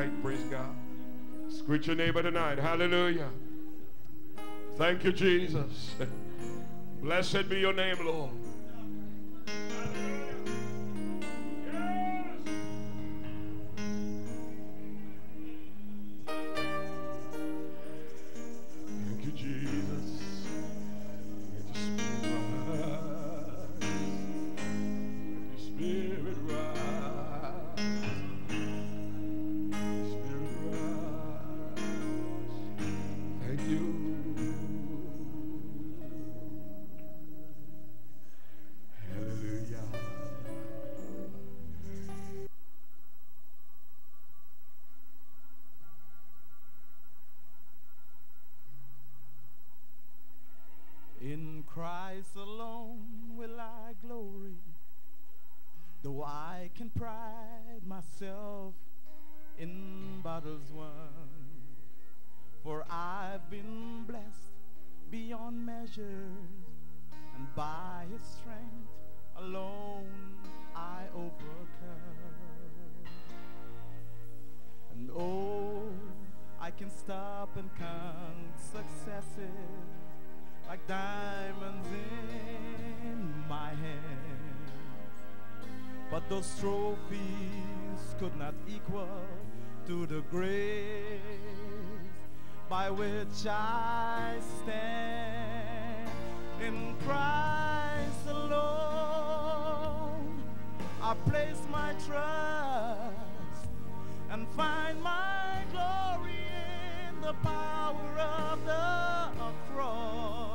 tonight. Praise God. Greet your neighbor tonight. Hallelujah. Thank you, Jesus. Blessed be your name, Lord. Thank you, Jesus. Let your spirit rise. Let your spirit rise. Thank you. In Christ alone will I glory, though I can pride myself in battles won. For I've been blessed beyond measures, and by His strength alone I overcome. And oh, I can stop and count successes like diamonds in my hands, but those trophies could not equal to the grace by which I stand. In Christ alone I place my trust and find my glory in the power of the cross.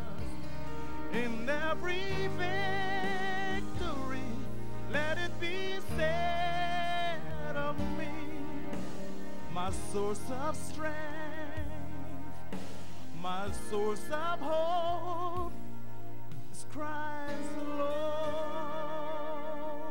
In every victory, let it be said of me, my source of strength, my source of hope is Christ alone.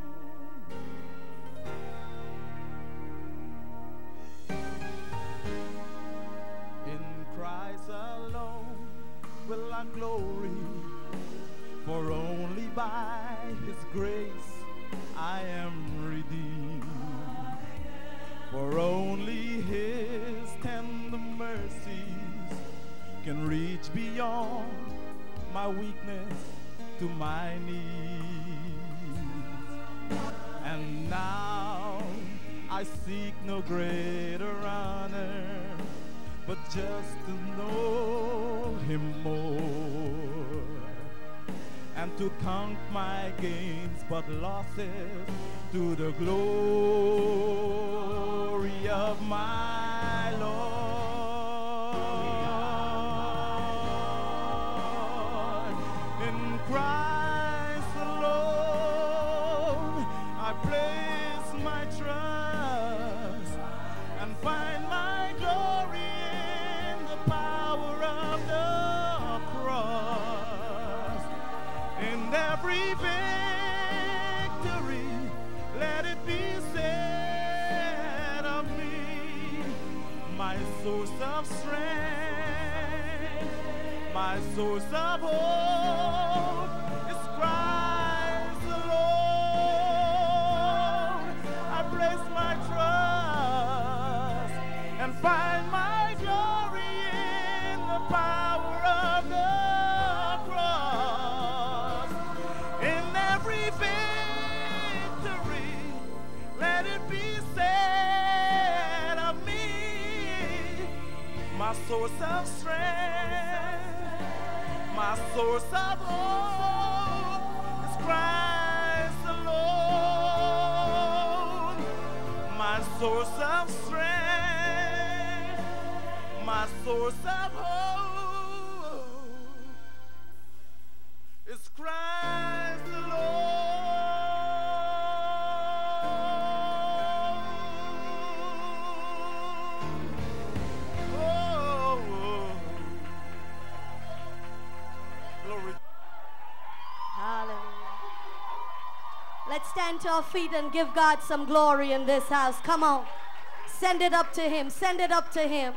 In Christ alone will I glory, for only by His grace I am redeemed. For only His tender mercies can reach beyond my weakness to my needs. And now I seek no greater honor, but just to know Him more, and to count my gains but losses to the glory of my Lord. In Christ alone I place my trust and find my glory in the power of the cross. In every victory, let it be said of me, my source of strength, my source of hope is Christ alone. I place my trust and find my glory in the power of the cross. In every victory, let it be said of me, my source of strength, my source of hope is Christ alone. My source of strength, my source of hope is Christ alone. Glory. Hallelujah. Let's stand to our feet and give God some glory in this house. Come on. Send it up to Him. Send it up to Him.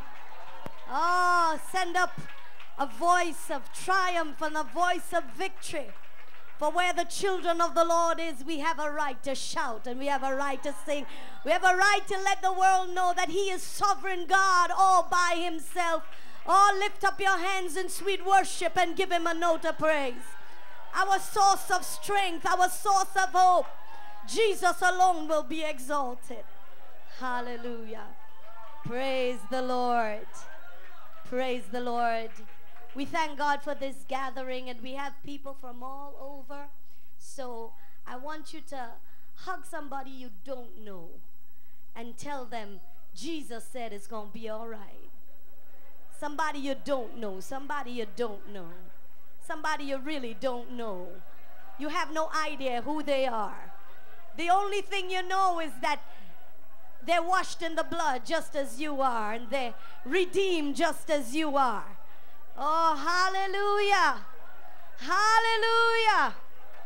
Oh, send up a voice of triumph and a voice of victory. For where the children of the Lord is, we have a right to shout and we have a right to sing. We have a right to let the world know that He is sovereign God all by Himself. Oh, lift up your hands in sweet worship and give Him a note of praise. Our source of strength, our source of hope. Jesus alone will be exalted. Hallelujah. Praise the Lord. Praise the Lord. We thank God for this gathering, and we have people from all over. So I want you to hug somebody you don't know and tell them Jesus said it's going to be all right. Somebody you don't know, somebody you don't know, somebody you really don't know. You have no idea who they are. The only thing you know is that they're washed in the blood just as you are, and they're redeemed just as you are. Oh, hallelujah. Hallelujah.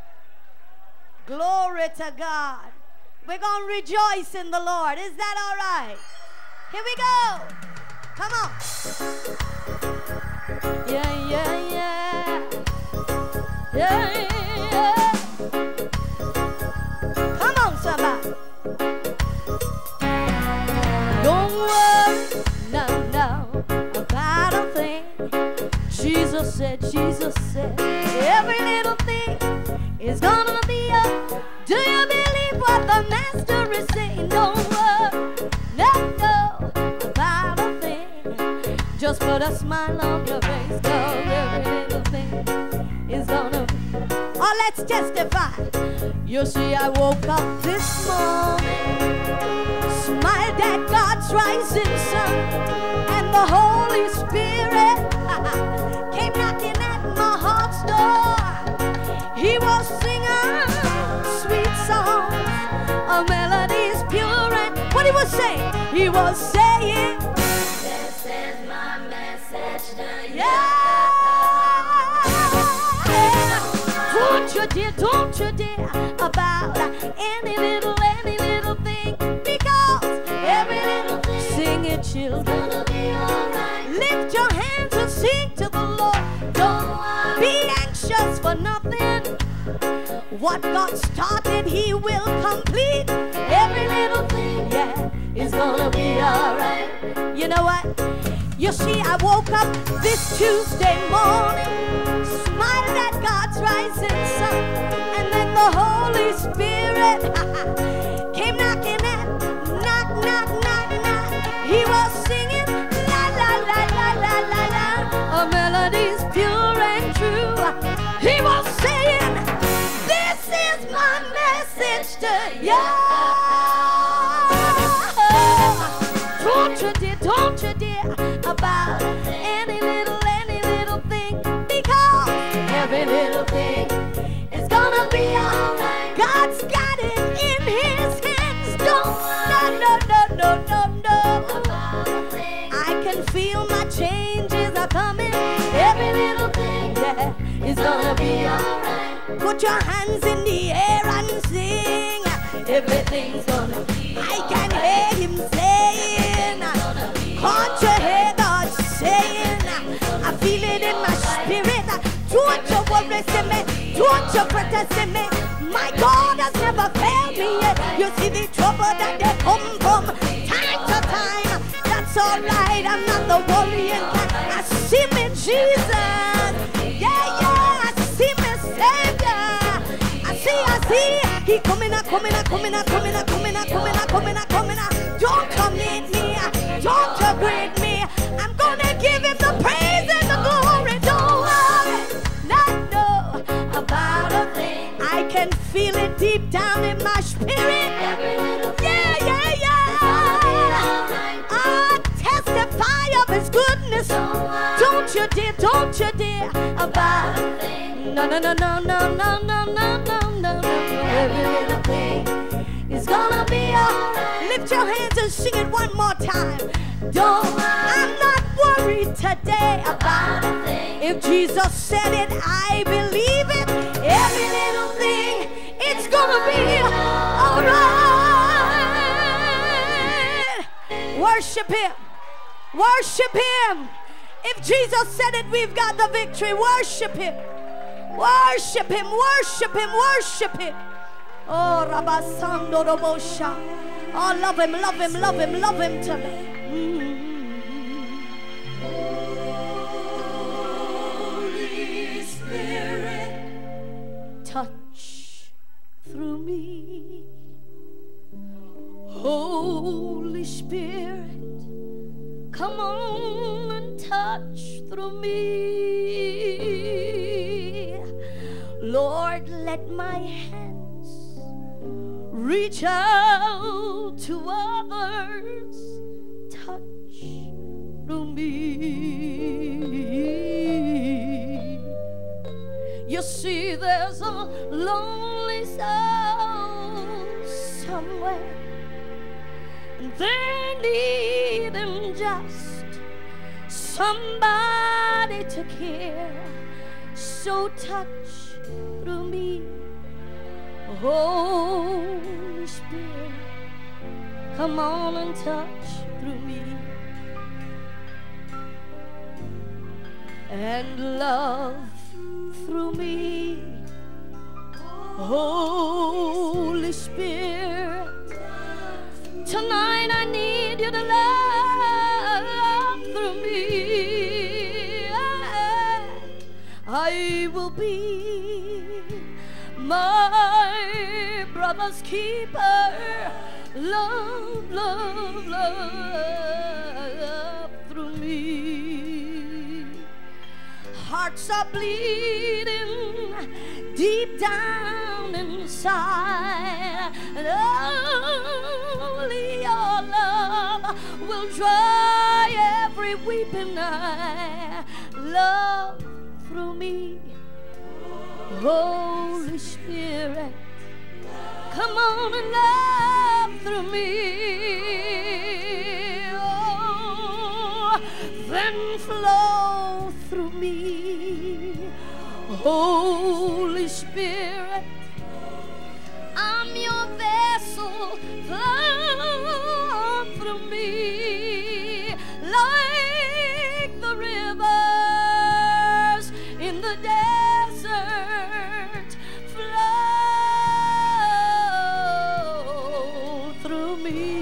Glory to God. We're going to rejoice in the Lord. Is that all right? Here we go. Come on. Yeah, yeah, yeah. Yeah, yeah. Come on, somebody. Don't worry, no, about a thing. Jesus said, every little thing is gonna be up. Do you believe what the Master is saying? Don't worry, no, about a thing. Just put a smile on your face, 'cause every little thing is gonna be. Oh, let's testify. You see, I woke up this morning, smiled at God's rising sun, and the Holy Spirit came knocking at my heart's door. He was singing sweet songs, a melodies pure, and what he was saying? He was saying, this is my message to you. Yeah. Don't you dare about any little thing, because every little thing, sing it, children, gonna be all right. Lift your hands and sing to the Lord. Don't be anxious for nothing. What God started, He will complete. Every little thing, yeah, is gonna be all right. You know what? You see, I woke up this Tuesday morning, smiled at God's rising sun, and then the Holy Spirit came knocking at, knock, knock, knock, knock. He was singing, la, la, la, la, la, la, la, a melody's pure and true. He was saying, this is my message to you. Don't you dare about any little thing, because every little thing is gonna be alright. God's got it in His hands. Don't, no. I can feel my changes are coming. Every little thing, yeah, is gonna be alright. Put your hands in the air and sing. Everything's gonna be alright. I can hear Him saying, can't you hear God saying, I feel it in my spirit. Don't you worry, see me. Don't you protest me. My God has never failed me yet. You see the trouble that they come from time to time. That's alright, I'm not the worrying kind. I see me Jesus. Yeah, I see me Savior. I see. He coming up. Don't come meet me. Don't agree me. I'm gonna give Him the praise and the glory. Don't worry, no, about a thing. I can feel it deep down in my spirit. Yeah. I testify of His goodness. Don't you dare about a thing. No. Every little thing is gonna be alright. Lift your hands and sing it one more time. I'm not worried today about a thing. If Jesus said it, I believe it. Every little thing, it's gonna be alright. Worship Him. Worship Him. If Jesus said it, we've got the victory. Worship Him. Worship him, worship him, worship him. Oh, Rabasando Robosha. Oh, love him, love him, love him, love him to me. Holy Spirit, touch through me. Holy Spirit, come on and touch through me. Lord, let my hands reach out to others, touch through me. You see, there's a lonely soul somewhere, and they need him, just somebody to care. So touch through me, Holy Spirit, come on and touch through me. And love through me, Holy Spirit. Tonight I need you to love through me. I will be my brother's keeper. Love, love, love through me. Hearts are bleeding deep down inside, and only your love will dry every weeping eye. Love through me, Holy Spirit, come on and love through me. Oh, then flow through me, Holy Spirit. I'm your vessel, flow through me like the rivers in the desert. Flow through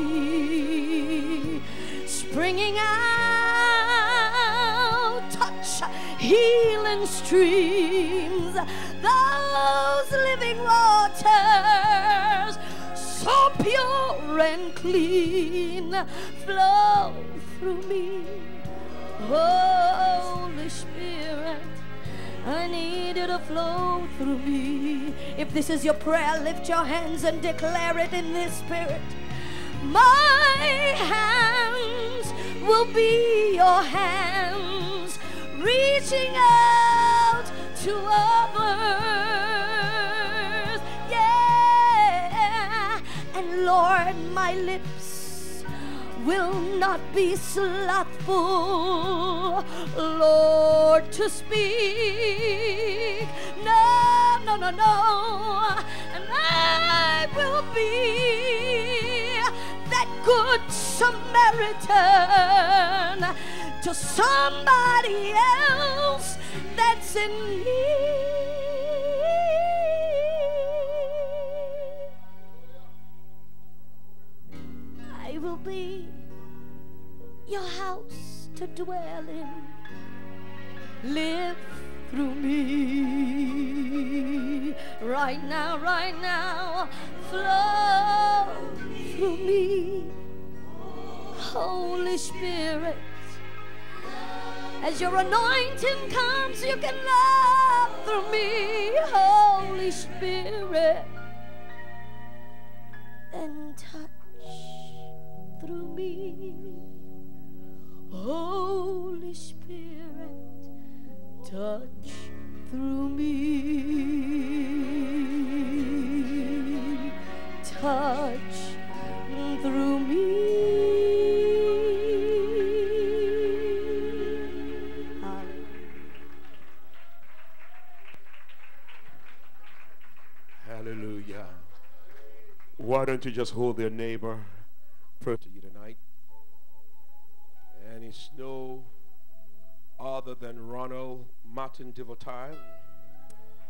me, springing out, touch healing streams, those living waters, so pure and clean. Flow through me, Holy Spirit, I need you to flow through me. If this is your prayer, lift your hands and declare it in this spirit. My hands will be your hands, reaching out to others. Yeah. And Lord, my lips will not be slothful, Lord, to speak. No, no, no, no. And I will be that good Samaritan to somebody else that's in need. I will be your house to dwell in. Live through me right now, flow through me, Holy Spirit. As your anointing comes, you can love through me, Holy Spirit, and touch through me, Holy Spirit, touch through me, touch through me. Hallelujah. Why don't you just hold their neighbor? Pray to you tonight. And it's no other than Ronald Martin Devotile.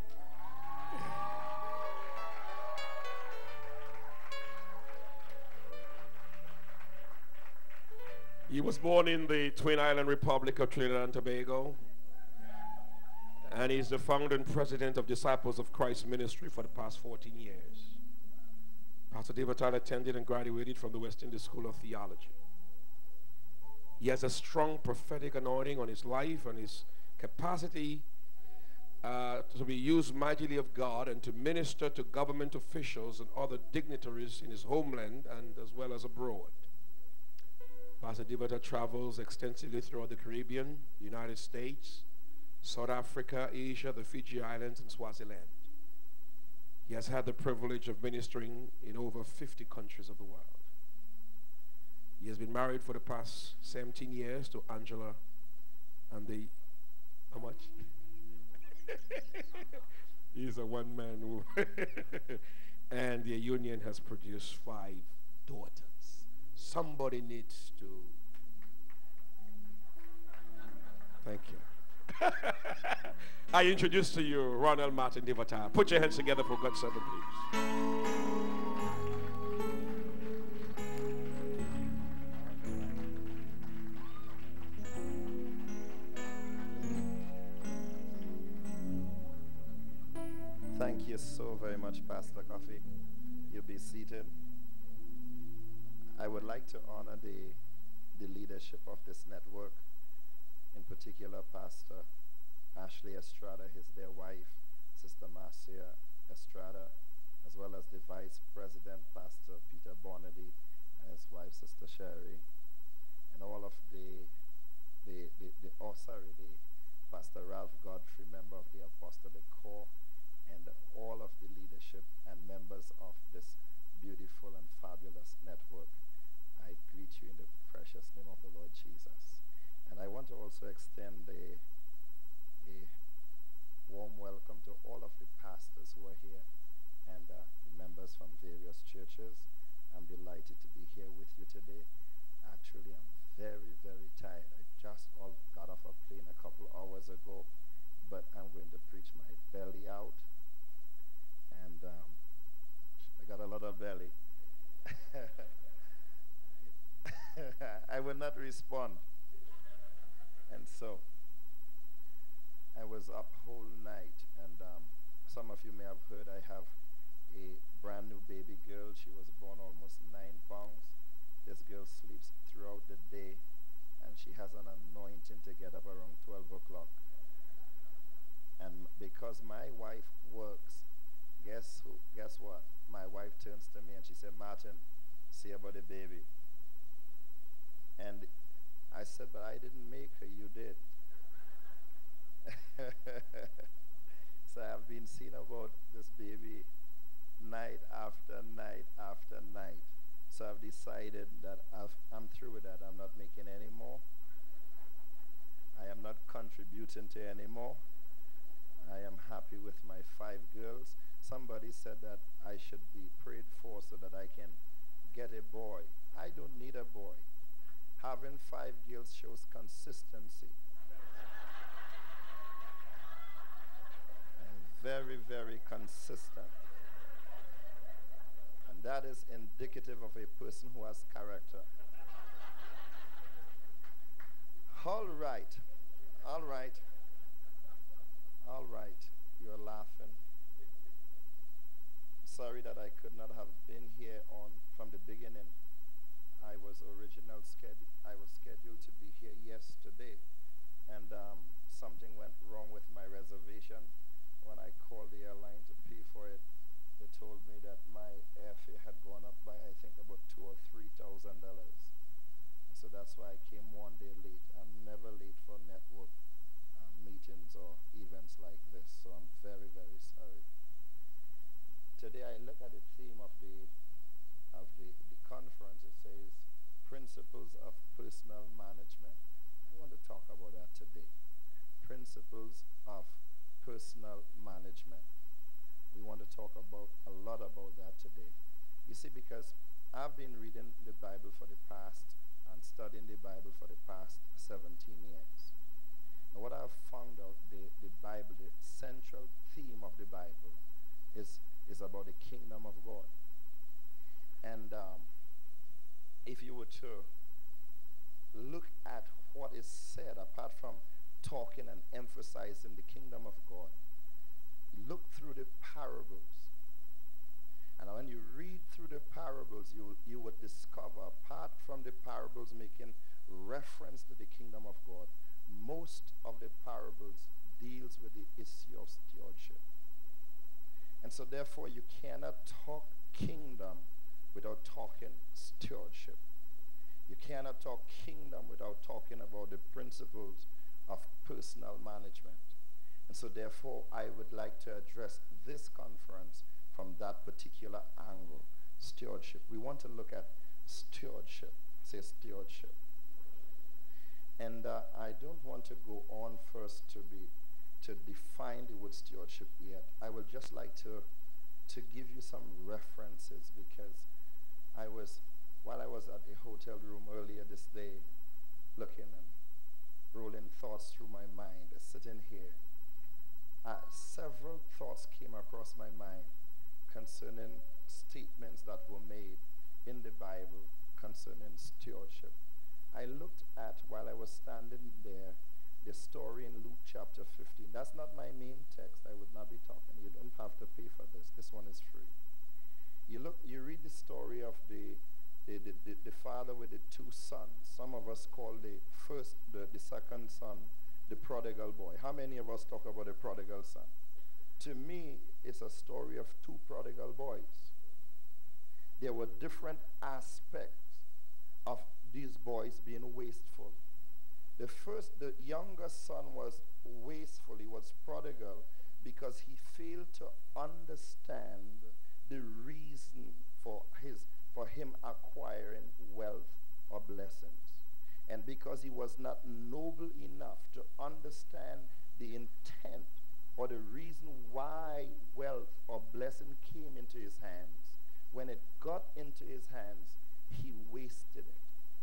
He was born in the Twin Island Republic of Trinidad and Tobago, and he's the founder and president of Disciples of Christ Ministry for the past 14 years. Pastor Devatal attended and graduated from the West Indies School of Theology. He has a strong prophetic anointing on his life and his capacity to be used mightily of God and to minister to government officials and other dignitaries in his homeland and as well as abroad. Pastor Devatal travels extensively throughout the Caribbean, the United States, South Africa, Asia, the Fiji Islands, and Swaziland. He has had the privilege of ministering in over 50 countries of the world. He has been married for the past 17 years to Angela and the, how much? He's a one-man who and their union has produced 5 daughters. Somebody needs to. Thank you. I introduce to you Ronald Martin Devatal. Put your hands together for God's servant, please. Thank you so very much, Pastor Coffee. You be seated. I would like to honor the leadership of this network, in particular Pastor Ashley Estrada, his dear wife, Sister Marcia Estrada, as well as the Vice President, Pastor Peter Bonady, and his wife, Sister Sherry, and all of the Pastor Ralph Godfrey, member of the Apostolic Corps, and all of the leadership and members of this beautiful and fabulous network. I greet you in the precious name of the Lord Jesus. And I want to also extend a warm welcome to all of the pastors who are here and the members from various churches. I'm delighted to be here with you today. Actually, I'm very, very tired. I just got off a plane a couple hours ago, but I'm going to preach my belly out. And I got a lot of belly. I will not respond. And so I was up whole night, and some of you may have heard I have a brand new baby girl. She was born almost 9 pounds. This girl sleeps throughout the day, and she has an anointing to get up around 12 o'clock. And because my wife works, guess what? My wife turns to me and she said, "Martin, see about the baby." And I said, "But I didn't make her, you did." So I've been seeing about this baby night after night after night. So I've decided that I'm through with that. I'm not making any more. I am not contributing to any more. I am happy with my 5 girls. Somebody said that I should be prayed for so that I can get a boy. I don't need a boy. Having 5 girls shows consistency. I'm very, very consistent. And that is indicative of a person who has character. All right. All right. All right. You're laughing. Sorry that I could not have been here from the beginning. I was scheduled to be here yesterday, and something went wrong with my reservation. When I called the airline to pay for it, they told me that my airfare had gone up by I think about $2,000 or $3,000. So that's why I came 1 day late. I'm never late for network meetings or events like this, so I'm very, very sorry. Today I look at the theme of the conference. It says Principles of Personal Management. I want to talk about that today. Principles of Personal Management. We want to talk about a lot about that today. You see, because I've been reading the Bible for the past and studying the Bible for the past 17 years. Now what I've found out, the Bible, the central theme of the Bible is about the kingdom of God. And if you were to look at what is said, apart from talking and emphasizing the kingdom of God, look through the parables. And when you read through the parables, you would discover, apart from the parables making reference to the kingdom of God, most of the parables deals with the issue of stewardship. And so therefore you cannot talk kingdom without talking stewardship. You cannot talk kingdom without talking about the principles of personal management. And so therefore I would like to address this conference from that particular angle, stewardship. We want to look at stewardship. Say stewardship. And I don't want to go on first to define the word stewardship yet. I would just like to give you some references, because while I was at the hotel room earlier this day, looking and rolling thoughts through my mind, sitting here, several thoughts came across my mind concerning statements that were made in the Bible concerning stewardship. I looked at, while I was standing there, the story in Luke chapter 15. That's not my main text. I would not be talking. You don't have to pay for this. This one is free. You read the story of the father with the two sons. Some of us call the second son the prodigal boy. How many of us talk about the prodigal son? To me, it's a story of two prodigal boys. There were different aspects of these boys being wasteful. The younger son was wasteful. He was prodigal because he failed to understand the reason for him acquiring wealth or blessings. And because he was not noble enough to understand the intent or the reason why wealth or blessing came into his hands, when it got into his hands, he wasted it.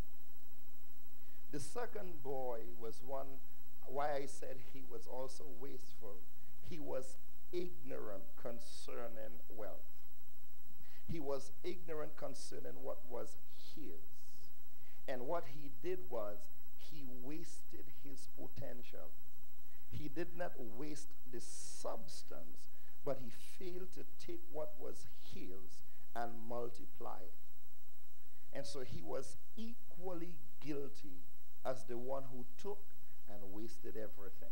The second boy was one, why I said he was also wasteful. He was ignorant concerning wealth. He was ignorant concerning what was his. And what he did was, he wasted his potential. He did not waste the substance, but he failed to take what was his and multiply it. And so he was equally guilty as the one who took and wasted everything.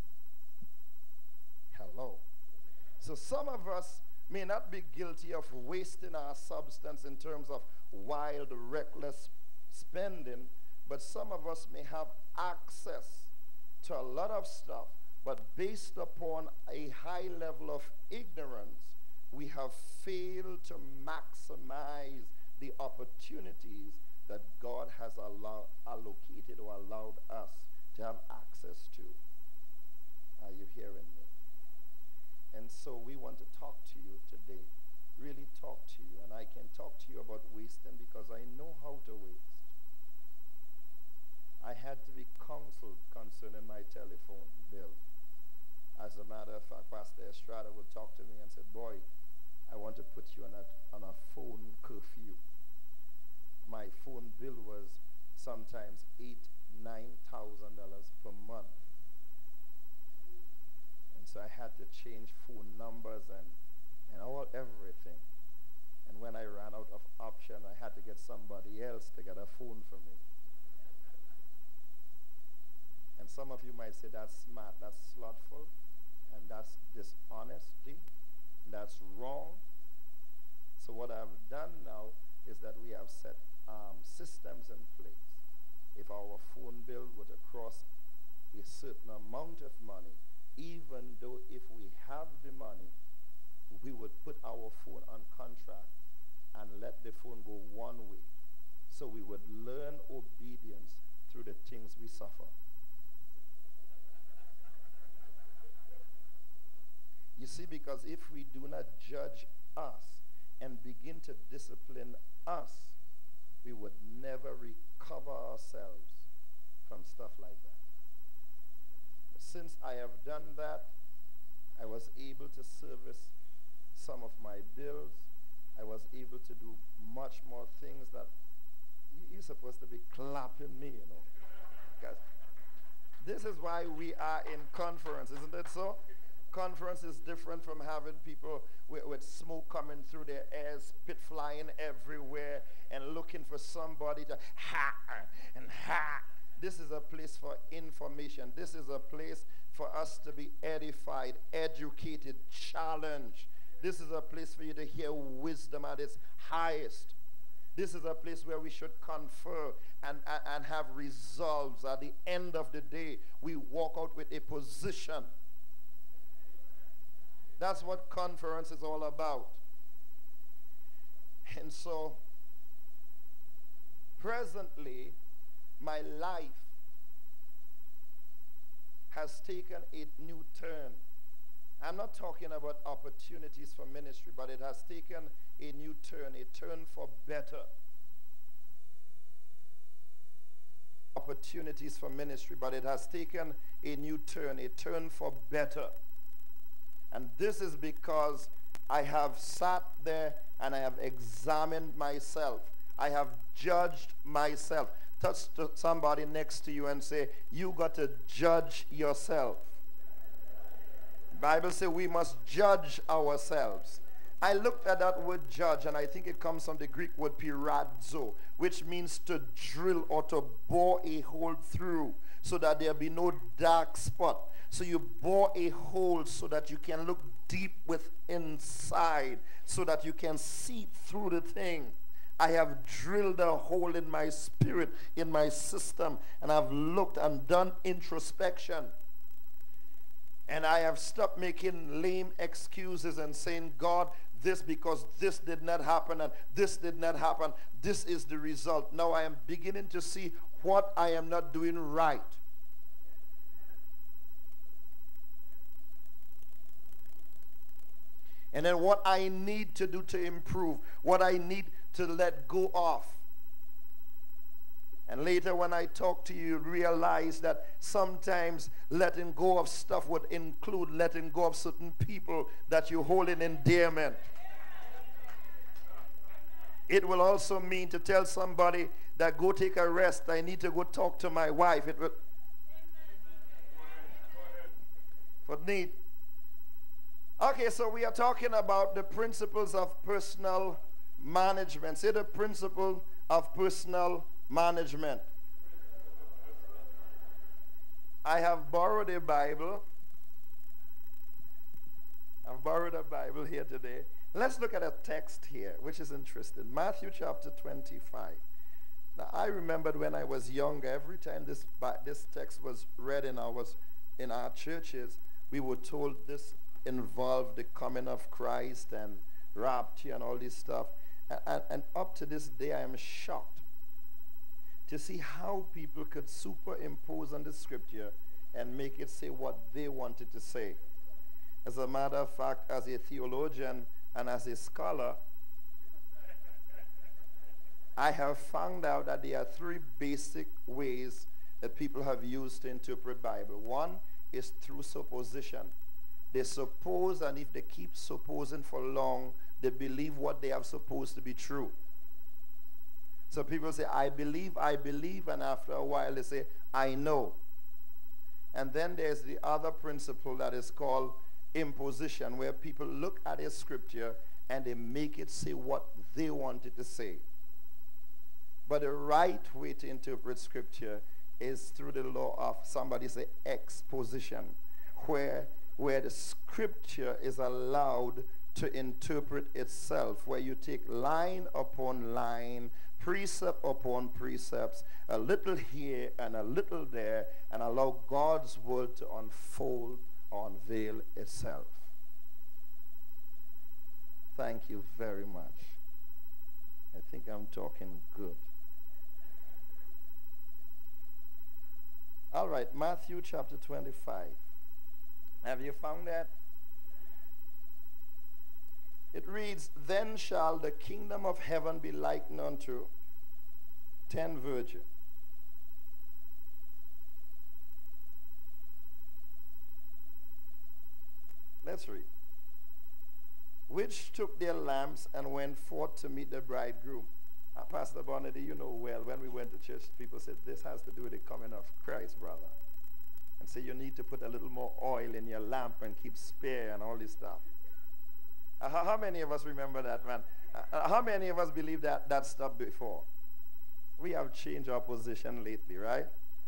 Hello. So some of us may not be guilty of wasting our substance in terms of wild, reckless spending, but some of us may have access to a lot of stuff, but based upon a high level of ignorance, we have failed to maximize the opportunities that God has allocated or allowed us to have access to. Are you hearing me? And so we want to talk to you today, really talk to you. And I can talk to you about wasting because I know how to waste. I had to be counseled concerning my telephone bill. As a matter of fact, Pastor Estrada would talk to me and said, boy, I want to put you on a phone curfew. My phone bill was sometimes $8,000-$9,000 per month. And so I had to change phone numbers and everything. And when I ran out of option, I had to get somebody else to get a phone for me. And some of you might say that's smart, that's slothful, and that's dishonesty, and that's wrong. So what I've done now is that we have set systems in place. If our phone bill were to cross a certain amount of money, even though if we have the money, we would put our phone on contract and let the phone go one way. So we would learn obedience through the things we suffer. You see, because if we do not judge us and begin to discipline us, we would never recover ourselves from stuff like that. But since I have done that, I was able to service some of my bills. I was able to do much more things that You're supposed to be clapping me, you know. Because this is why we are in conference, isn't it so? Conference is different from having people with smoke coming through their ears, spit flying everywhere, and looking for somebody to ha and ha. This is a place for information. This is a place for us to be edified, educated, challenged. This is a place for you to hear wisdom at its highest. This is a place where we should confer and have resolves. At the end of the day, we walk out with a position. That's what conference is all about. And so, presently, my life has taken a new turn. I'm not talking about opportunities for ministry, but it has taken a new turn, a turn for better. Opportunities for ministry, but it has taken a new turn, a turn for better. And this is because I have sat there and I have examined myself. I have judged myself. Touch to somebody next to you and say, you got to judge yourself. The Bible says we must judge ourselves. I looked at that word judge, and I think it comes from the Greek word piradzo, which means to drill or to bore a hole through so that there be no dark spot. So you bore a hole so that you can look deep within inside, so that you can see through the thing. I have drilled a hole in my spirit, in my system, and I've looked and done introspection. And I have stopped making lame excuses and saying, God, this because this did not happen and this did not happen. This is the result. Now I am beginning to see what I am not doing right. And then what I need to do to improve, what I need to let go of. And later when I talk to you, realize that sometimes letting go of stuff would include letting go of certain people that you hold in endearment. It will also mean to tell somebody that go take a rest. I need to go talk to my wife. It will. For need. Okay, so we are talking about the principles of personal management. Say the principle of personal management. I have borrowed a Bible. I've borrowed a Bible here today. Let's look at a text here, which is interesting. Matthew chapter 25. Now, I remembered when I was younger, every time this text was read in our churches, we were told this involved the coming of Christ and rapture and all this stuff. And up to this day, I am shocked to see how people could superimpose on the scripture and make it say what they wanted to say. As a matter of fact, as a theologian and as a scholar, I have found out that there are three basic ways that people have used to interpret Bible. One is through supposition. They suppose, and if they keep supposing for long, they believe what they have supposed to be true. So people say, I believe, and after a while they say, I know. And then there's the other principle that is called imposition, where people look at a scripture and they make it say what they want it to say. But the right way to interpret scripture is through the law of, somebody say, exposition, where the scripture is allowed to interpret itself, where you take line upon line, precept upon precepts, a little here and a little there, and allow God's word to unfold or unveil itself. Thank you very much. I think I'm talking good. All right, Matthew chapter 25. Have you found that? It reads, then shall the kingdom of heaven be likened unto 10 virgins. Let's read. Which took their lamps and went forth to meet the bridegroom. Pastor Bonnet, you know well, when we went to church, people said, this has to do with the coming of Christ, brother. And so you need to put a little more oil in your lamp and keep spare and all this stuff. How many of us remember that, man? How many of us believe that stuff before? We have changed our position lately, right?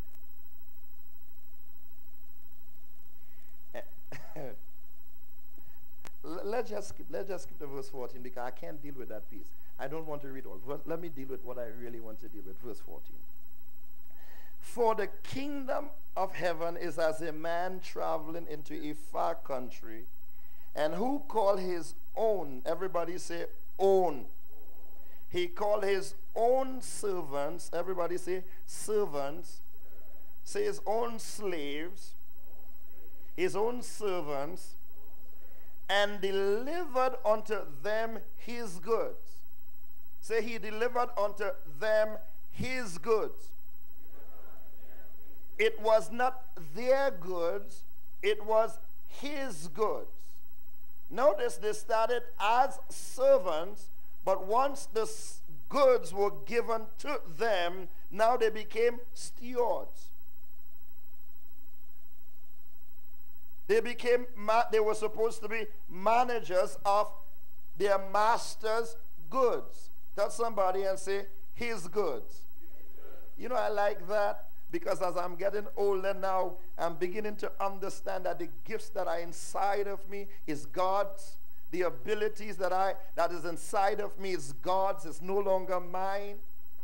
Let's just skip to verse 14 because I can't deal with that piece. I don't want to read all. Let me deal with what I really want to deal with. Verse 14. For the kingdom of heaven is as a man traveling into a far country, and who called his own, everybody say own. He called his own servants, everybody say servants, say his own slaves, his own servants, and delivered unto them his goods. Say he delivered unto them his goods. It was not their goods, it was his goods. Notice they started as servants, but once the goods were given to them, now they became stewards. They were supposed to be managers of their master's goods. Tell somebody and say, his goods. You know, I like that because as I'm getting older now, I'm beginning to understand that the gifts that are inside of me is God's. The abilities that is inside of me is God's. It's no longer mine.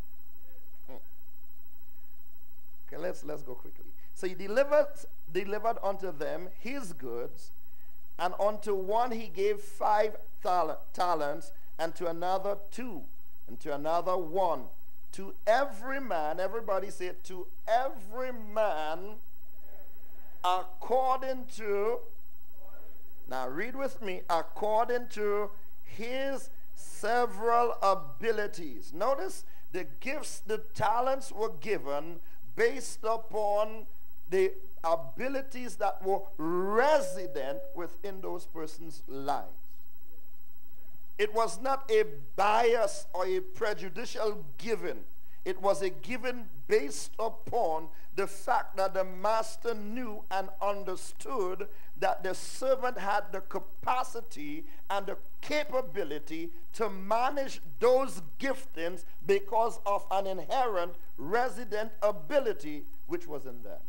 Okay, let's go quickly. So he delivered unto them his goods, and unto one he gave 5 talents, and to another 2, and to another 1. To every man, everybody say, to every man according to, now read with me, according to his several abilities. Notice the gifts, the talents were given based upon the abilities that were resident within those persons' lives. It was not a bias or a prejudicial giving. It was a giving based upon the fact that the master knew and understood that the servant had the capacity and the capability to manage those giftings because of an inherent resident ability which was in them.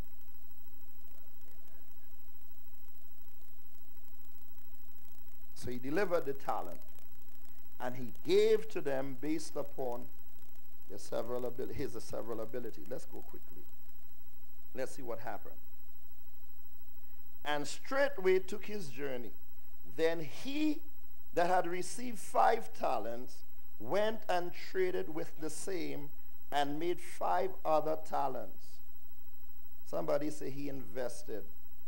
So he delivered the talent, and he gave to them based upon their several abilities. His several abilities. Let's go quickly. Let's see what happened. And straightway took his journey. Then he that had received 5 talents went and traded with the same and made 5 other talents. Somebody say he invested.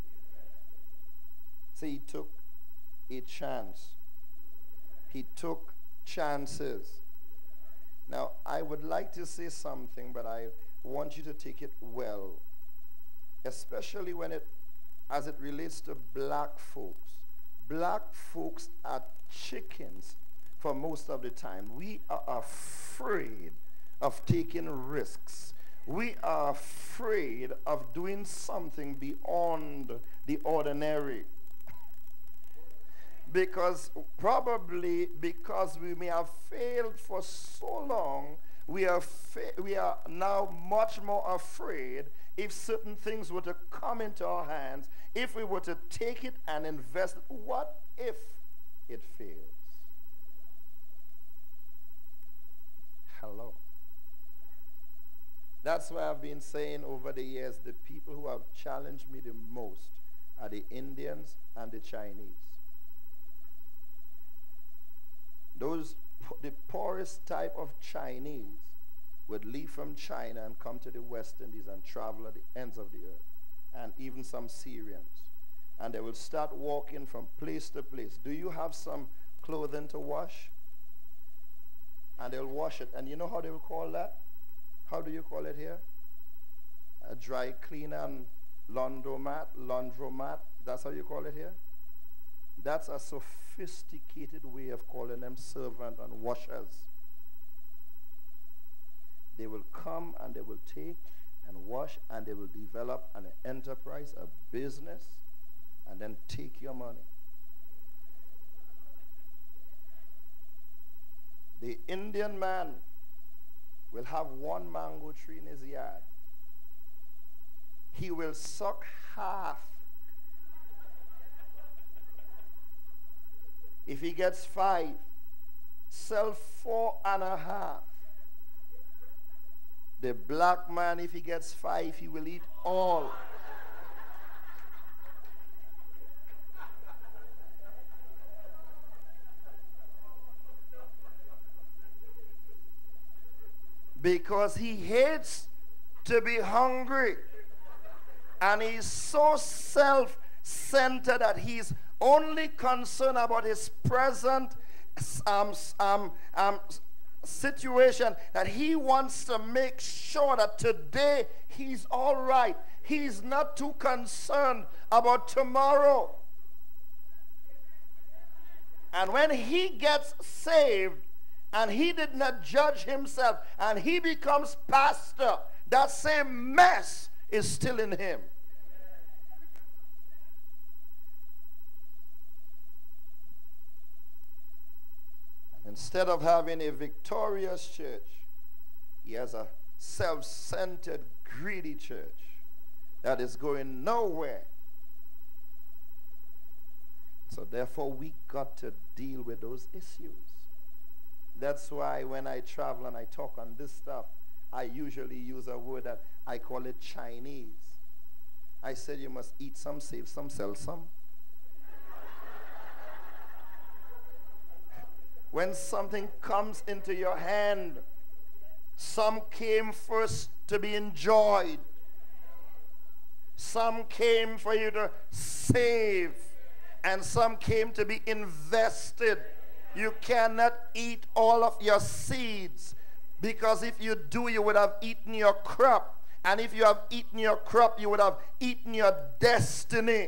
Say he took a chance. He took chances. Now, I would like to say something, but I want you to take it well, especially as it relates to black folks. Black folks are chickens for most of the time. We are afraid of taking risks. We are afraid of doing something beyond the ordinary. Probably because we may have failed for so long, we are now much more afraid if certain things were to come into our hands, if we were to take it and invest it. What if it fails? Hello. That's why I've been saying over the years, the people who have challenged me the most are the Indians and the Chinese. The poorest type of Chinese would leave from China and come to the West Indies and travel at the ends of the earth, and even some Syrians. And they will start walking from place to place. Do you have some clothing to wash? And they'll wash it. And you know how they will call that? How do you call it here? A dry cleaner and laundromat. That's how you call it here? That's a sophisticated way of calling them servant and washers. They will come and they will take and wash and they will develop an enterprise, a business, and then take your money. The Indian man will have one mango tree in his yard. He will suck half. If he gets 5, sell 4.5. The black man, if he gets 5, he will eat all. Because he hates to be hungry. And he's so self-centered that he's only concerned about his present situation, that he wants to make sure that today he's all right. He's not too concerned about tomorrow. And when he gets saved and he did not judge himself and he becomes pastor, that same mess is still in him. Instead of having a victorious church, he has a self-centered, greedy church that is going nowhere. So therefore, we got to deal with those issues. That's why when I travel and I talk on this stuff, I usually use a word that I call it Chinese. I said you must eat some, save some, sell some. When something comes into your hand, some came first to be enjoyed. Some came for you to save. And some came to be invested. You cannot eat all of your seeds, because if you do, you would have eaten your crop. And if you have eaten your crop, you would have eaten your destiny.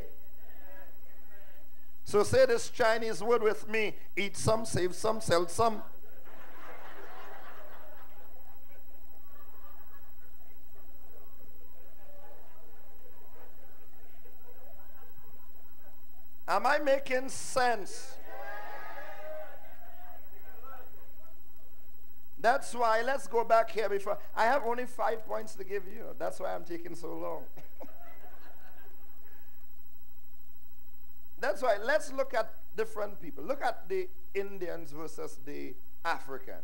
So say this Chinese word with me: eat some, save some, sell some. Am I making sense? That's why, let's go back here before. I have only 5 points to give you. That's why I'm taking so long. That's why, let's look at different people. Look at the Indians versus the Africans.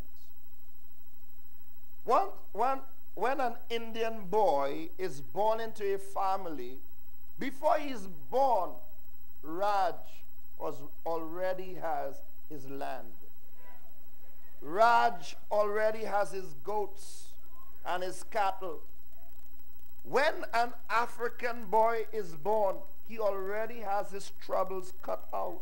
When an Indian boy is born into a family, before he's born, Raj already has his land. Raj already has his goats and his cattle. When an African boy is born, he already has his troubles cut out.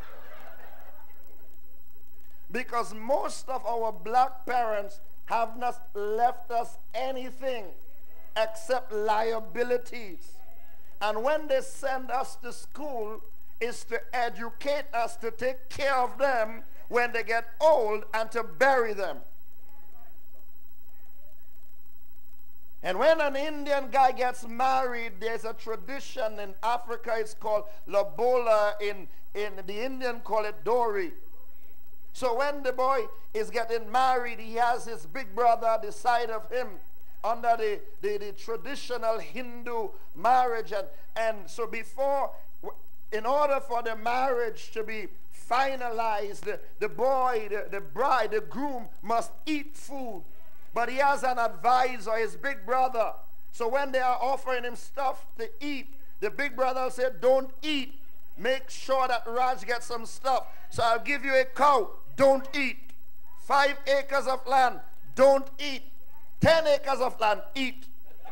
Because most of our black parents have not left us anything except liabilities. And when they send us to school, it's to educate us to take care of them when they get old and to bury them. And when an Indian guy gets married, there's a tradition in Africa, it's called lobola, in the Indian call it dowry. So when the boy is getting married, he has his big brother at the side of him under the traditional Hindu marriage. And so before, in order for the marriage to be finalized, the boy, the bride, the groom must eat food. But he has an advisor, his big brother. So when they are offering him stuff to eat, the big brother will say, don't eat. Make sure that Raj gets some stuff. So I'll give you a cow. Don't eat. 5 acres of land. Don't eat. 10 acres of land. Eat.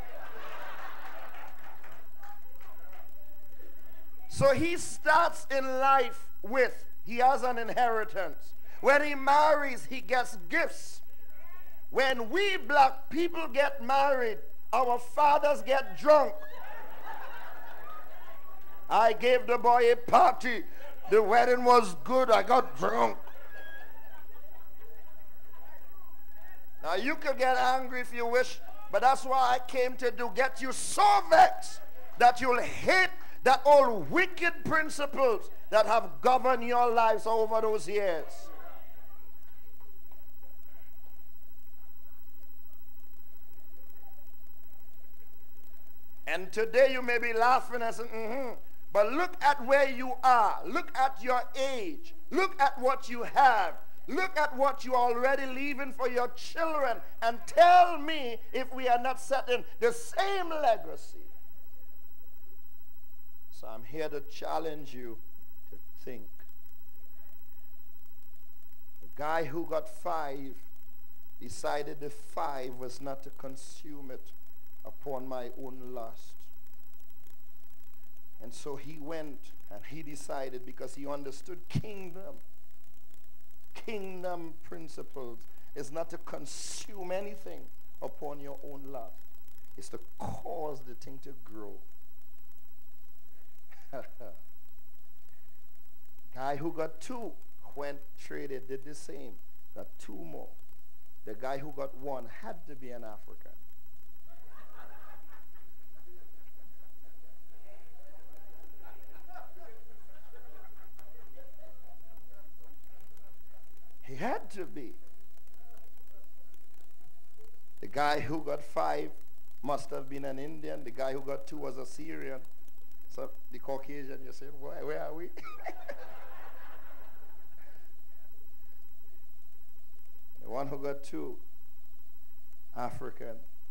So he starts in life with, he has an inheritance. When he marries, he gets gifts. When we black people get married, our fathers get drunk. I gave the boy a party. The wedding was good. I got drunk. Now you could get angry if you wish, but that's why I came to do. Get you so vexed that you'll hate that all wicked principles that have governed your lives over those years. And today you may be laughing and saying, but look at where you are. Look at your age. Look at what you have. Look at what you're already leaving for your children. And tell me if we are not setting the same legacy. So I'm here to challenge you to think. The guy who got 5 decided the 5 was not to consume it upon my own lust. And so he went and he decided, because he understood kingdom principles is not to consume anything upon your own lust. It's to cause the thing to grow. Guy who got 2 went, traded, did the same, got 2 more. The guy who got 1 had to be an African. He had to be. The guy who got 5 must have been an Indian. The guy who got 2 was a Syrian. So the Caucasian, you say, where are we? The one who got 2, African.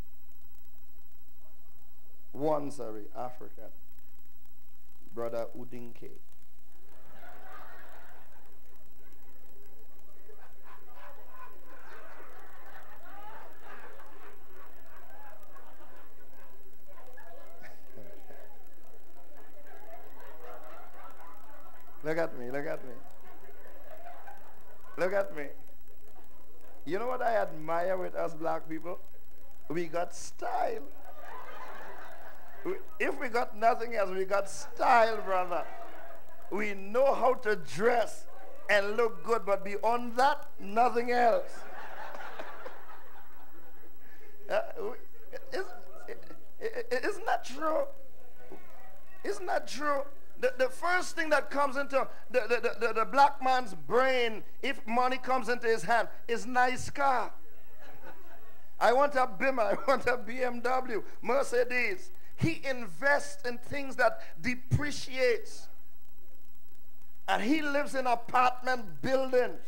African. Brother Udinke. Look at me, look at me. Look at me. You know what I admire with us black people? We got style. If we got nothing else, we got style, brother. We know how to dress and look good, but beyond that, nothing else. Isn't that true? Isn't that true? The first thing that comes into the black man's brain if money comes into his hand is nice car. I want a Beamer, I want a BMW, Mercedes. He invests in things that depreciates. And he lives in apartment buildings.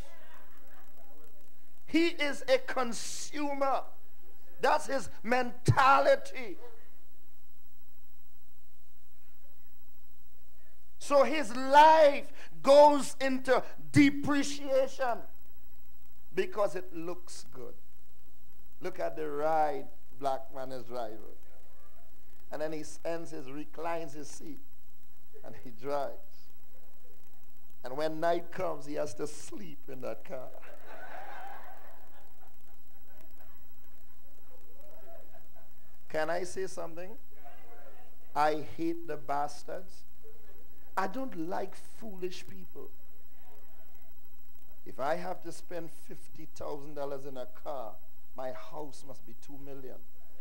He is a consumer. That's his mentality. So his life goes into depreciation because it looks good. Look at the ride black man is driving. And then he reclines his seat and he drives. And when night comes, he has to sleep in that car. Can I say something? I hate the bastards. I don't like foolish people. If I have to spend $50,000 in a car, my house must be $2 million.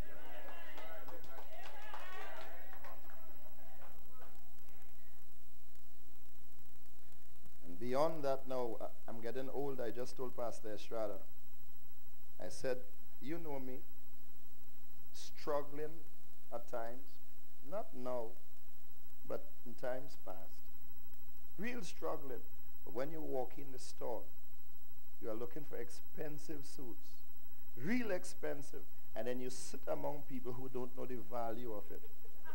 And beyond that now, I'm getting old. I just told Pastor Estrada. I said, you know me, struggling at times, not now, but in times past. Real struggling. But when you walk in the store, you are looking for expensive suits. Real expensive. And then you sit among people who don't know the value of it.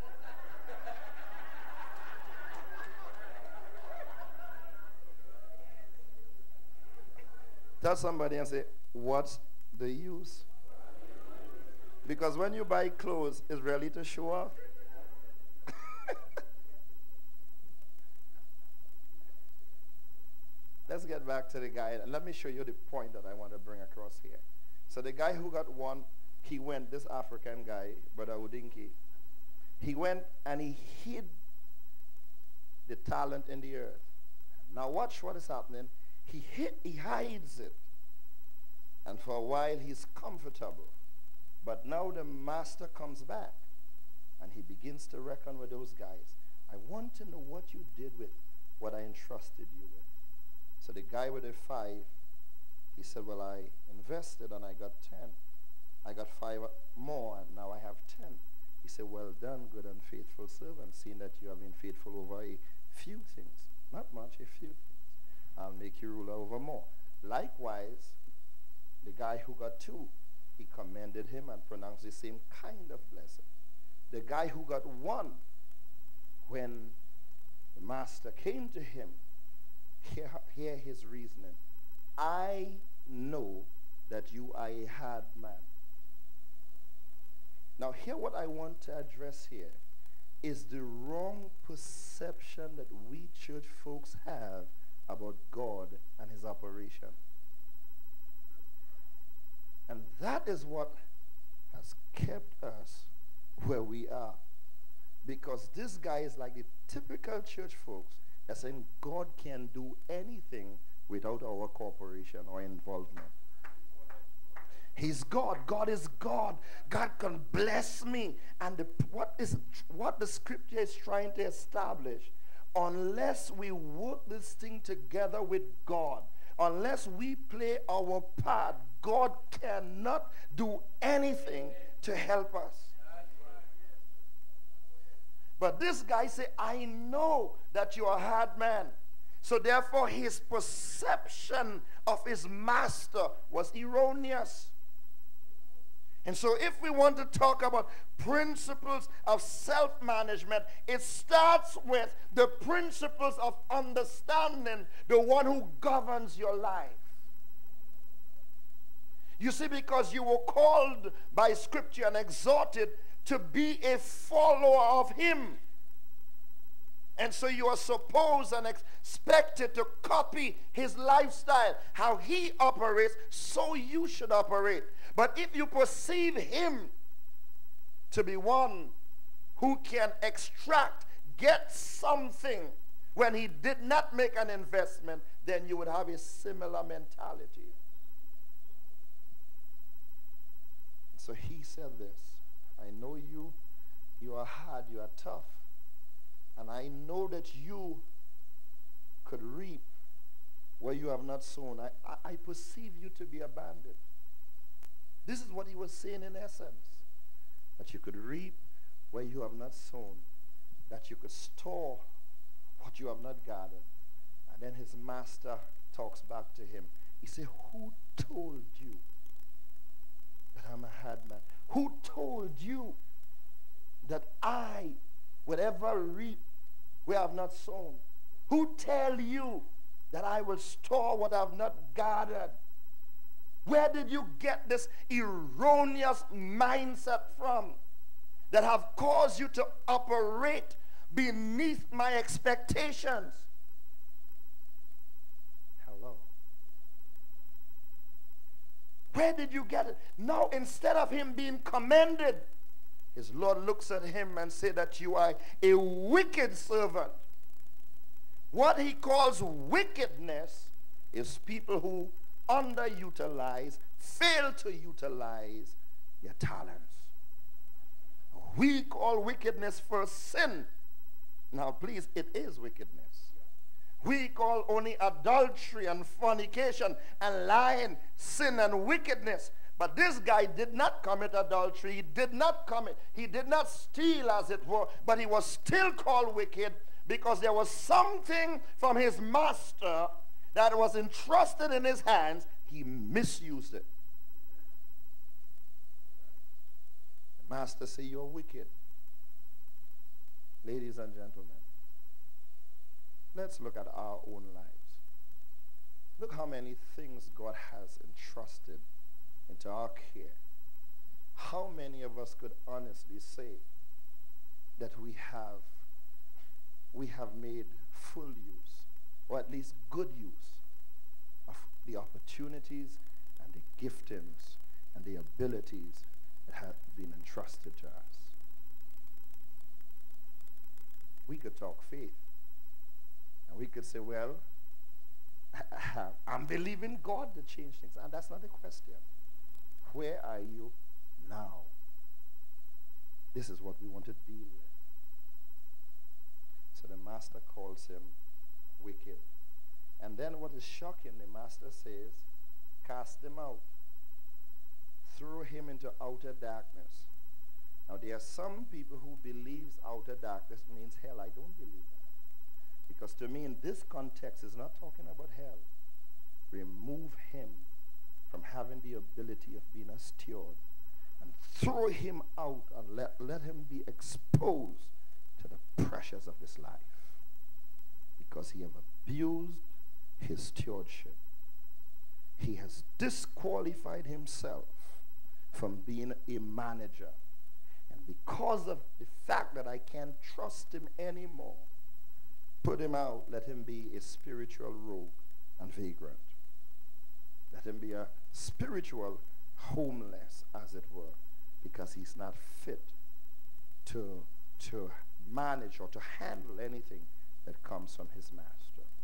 Tell somebody and say, what's the use? Because when you buy clothes, it's really to show off. Let's get back to the guy, and let me show you the point that I want to bring across here. So the guy who got 1, he went, this African guy, Brother Udinki, he went and he hid the talent in the earth. Now watch what is happening. He hides it. And for a while he's comfortable. But now the master comes back and he begins to reckon with those guys. I want to know what you did with what I entrusted you with. So the guy with the 5, he said, well, I invested and I got 10. I got 5 more and now I have 10. He said, well done, good and faithful servant, seeing that you have been faithful over a few things. Not much, a few things. I'll make you ruler over more. Likewise, the guy who got 2, he commended him and pronounced the same kind of blessing. The guy who got 1, when the master came to him, hear his reasoning. I know that you are a hard man. Now here what I want to address here is the wrong perception that we church folks have about God and his operation. And that is what has kept us where we are. Because this guy is like the typical church folks that saying God can do anything without our cooperation or involvement. He's God. God is God. God can bless me. And what the scripture is trying to establish, unless we work this thing together with God, unless we play our part, God cannot do anything to help us. But this guy said, I know that you are a hard man. So therefore his perception of his master was erroneous. And so if we want to talk about principles of self-management, it starts with the principles of understanding the one who governs your life. You see, because you were called by Scripture and exhorted to be a follower of him. And so you are supposed and expected to copy his lifestyle. How he operates, so you should operate. But if you perceive him to be one who can get something when he did not make an investment, then you would have a similar mentality. So he said this, I know you are hard, you are tough. And I know that you could reap where you have not sown. I perceive you to be abandoned. This is what he was saying in essence. That you could reap where you have not sown. That you could store what you have not gathered. And then his master talks back to him. He said, who told you that I'm a hard man? Who told you that I would ever reap where I have not sown? Who tell you that I will store what I have not gathered? Where did you get this erroneous mindset from that have caused you to operate beneath my expectations? Hello. Where did you get it? Now, instead of him being commended, his Lord looks at him and says that you are a wicked servant. What he calls wickedness is people who underutilize, fail to utilize their talents. We call wickedness first sin. Now please, it is wickedness. We call only adultery and fornication and lying sin and wickedness. But this guy did not commit adultery. He did not steal, as it were, but he was still called wicked because there was something from his master that was entrusted in his hands. He misused it. The master said, you're wicked. Ladies and gentlemen, let's look at our own lives. Look how many things God has entrusted into our care. How many of us could honestly say that we have made full use, or at least good use, of the opportunities and the giftings and the abilities that have been entrusted to us? We could talk faith, and we could say, well, I'm believing God to change things. And that's not the question. Where are you now? This is what we want to deal with. So the master calls him wicked. And then what is shocking, the master says, cast him out. Throw him into outer darkness. Now there are some people who believes outer darkness means hell. I don't believe that. Because to me in this context it's not talking about hell. Remove him from having the ability of being a steward and throw him out and let him be exposed to the pressures of this life. Because he have abused his stewardship. He has disqualified himself from being a manager. And because of the fact that I can't trust him anymore, put him out, let him be a spiritual rogue and vagrant. Let him be a spiritual homeless, as it were, because he's not fit to manage or to handle anything that comes from his master.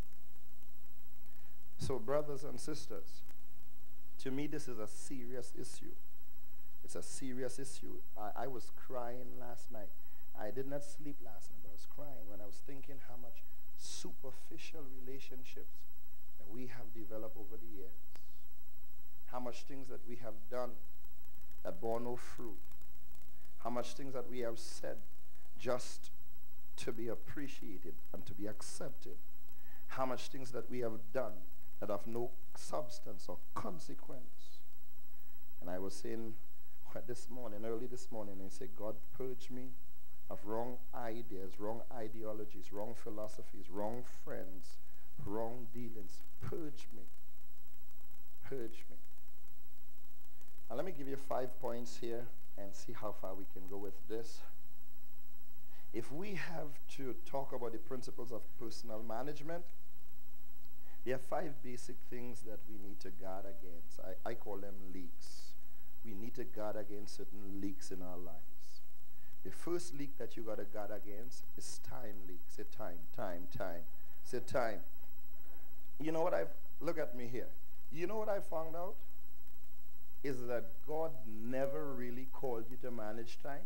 So brothers and sisters, to me this is a serious issue. It's a serious issue. I was crying last night. I did not sleep last night, but I was crying when I was thinking how much superficial relationships that we have developed over the years. How much things that we have done that bore no fruit. How much things that we have said just to be appreciated and to be accepted. How much things that we have done that have no substance or consequence. And I was saying this morning, early this morning, and I said, God, purge me of wrong ideas, wrong ideologies, wrong philosophies, wrong friends, wrong dealings. Purge me. Purge me. Now let me give you 5 points here and see how far we can go with this. If we have to talk about the principles of personal management, there are 5 basic things that we need to guard against. I call them leaks. We need to guard against certain leaks in our lives. The first leak that you got to guard against is time leak. Say time. Say time. You know what look at me here. You know what I found out? Is that God never really called you to manage time.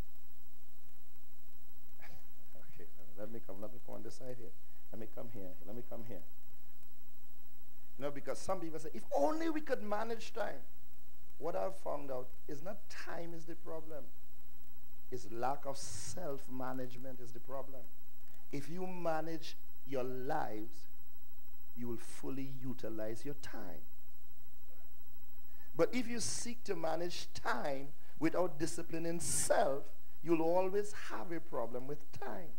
Okay, let me come on this side here. Let me come here. You know, because some people say, if only we could manage time. What I've found out is not time is the problem. It's lack of self-management is the problem. If you manage your lives, you will fully utilize your time. But if you seek to manage time without disciplining self, you'll always have a problem with time.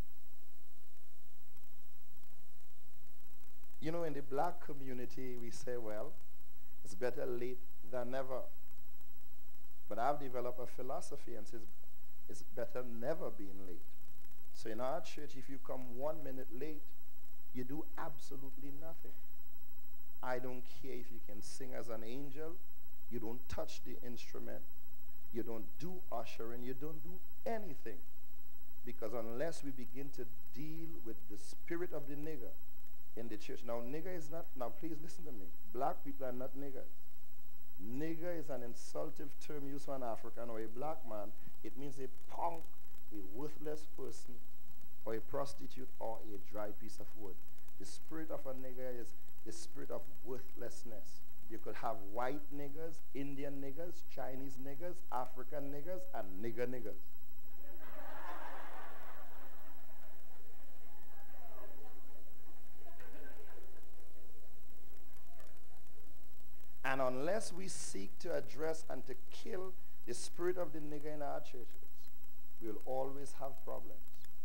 You know, in the black community, we say, well, it's better late than never. But I've developed a philosophy and says it's better never being late. So in our church, if you come 1 minute late, you do absolutely nothing. I don't care if you can sing as an angel. You don't touch the instrument. You don't do ushering. You don't do anything. Because unless we begin to deal with the spirit of the nigger in the church. Now, nigger is not, now please listen to me. Black people are not niggers. Nigger is an insultive term used for an African or a black man. It means a punk, a worthless person, or a prostitute, or a dry piece of wood. The spirit of a nigger is the spirit of worthlessness. You could have white niggers, Indian niggers, Chinese niggers, African niggers, and nigger niggers. And unless we seek to address and to kill the spirit of the nigger in our churches, we'll always have problems.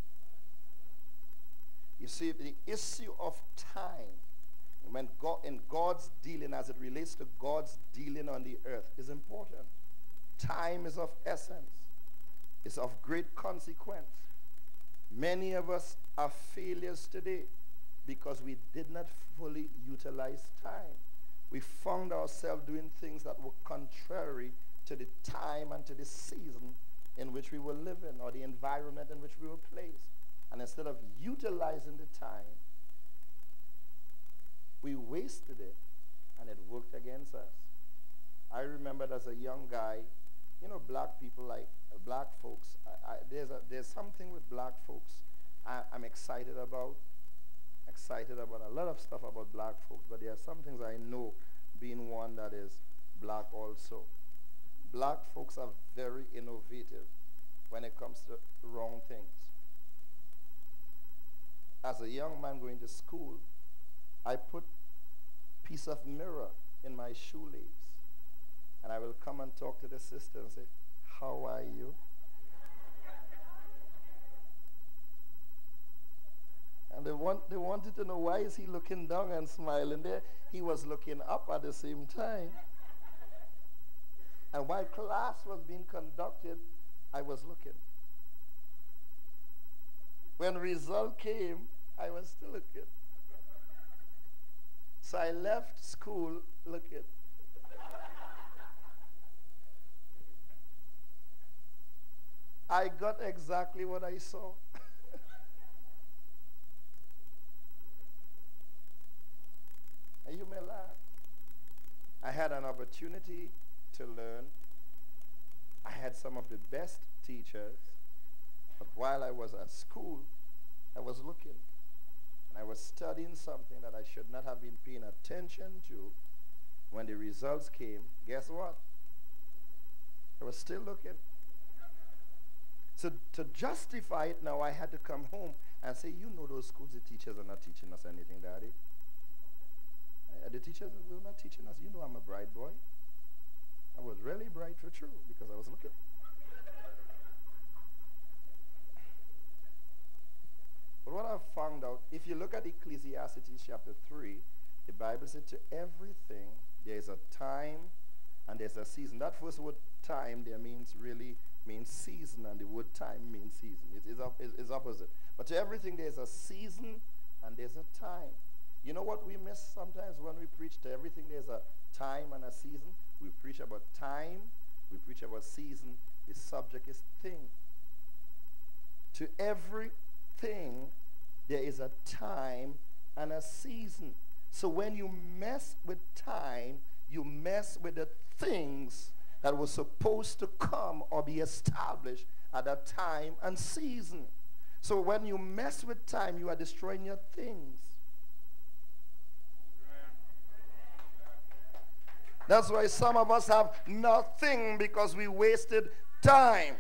You see, the issue of time, when God, in God's dealing as it relates to God's dealing on the earth, is important. Time is of essence. It's of great consequence. Many of us are failures today because we did not fully utilize time. We found ourselves doing things that were contrary to the time and to the season in which we were living or the environment in which we were placed. And instead of utilizing the time, We wasted it, and it worked against us. I remember as a young guy, you know, black people, like black folks, there's something with black folks I'm excited about. Excited about a lot of stuff about black folks, but there are some things I know, being one that is black also. Black folks are very innovative when it comes to wrong things. As a young man going to school, I put piece of mirror in my shoelace, and I will come and talk to the sister and say, "How are you?" And they wanted to know, why is he looking down and smiling there? He was looking up at the same time. And while class was being conducted, I was looking. When result came, I was still looking. So I left school looking. I got exactly what I saw. And you may laugh. I had an opportunity to learn. I had some of the best teachers. But while I was at school, I was looking. And I was studying something that I should not have been paying attention to. When the results came, guess what? I was still looking. So to justify it now, I had to come home and say, you know those schools, the teachers are not teaching us anything, Daddy. The teachers were not teaching us. You know I'm a bright boy. I was really bright for true because I was looking. But what I found out, if you look at Ecclesiastes chapter 3, the Bible said to everything there is a time and there's a season. That first word time there means season, and the word time means season. It's opposite. But to everything there's a season and there's a time. You know what we miss sometimes when we preach? To everything there's a time and a season. We preach about time. We preach about season. The subject is thing. To everything there is a time and a season. So when you mess with time, you mess with the things that were supposed to come or be established at a time and season. So when you mess with time, you are destroying your things. That's why some of us have nothing, because we wasted time.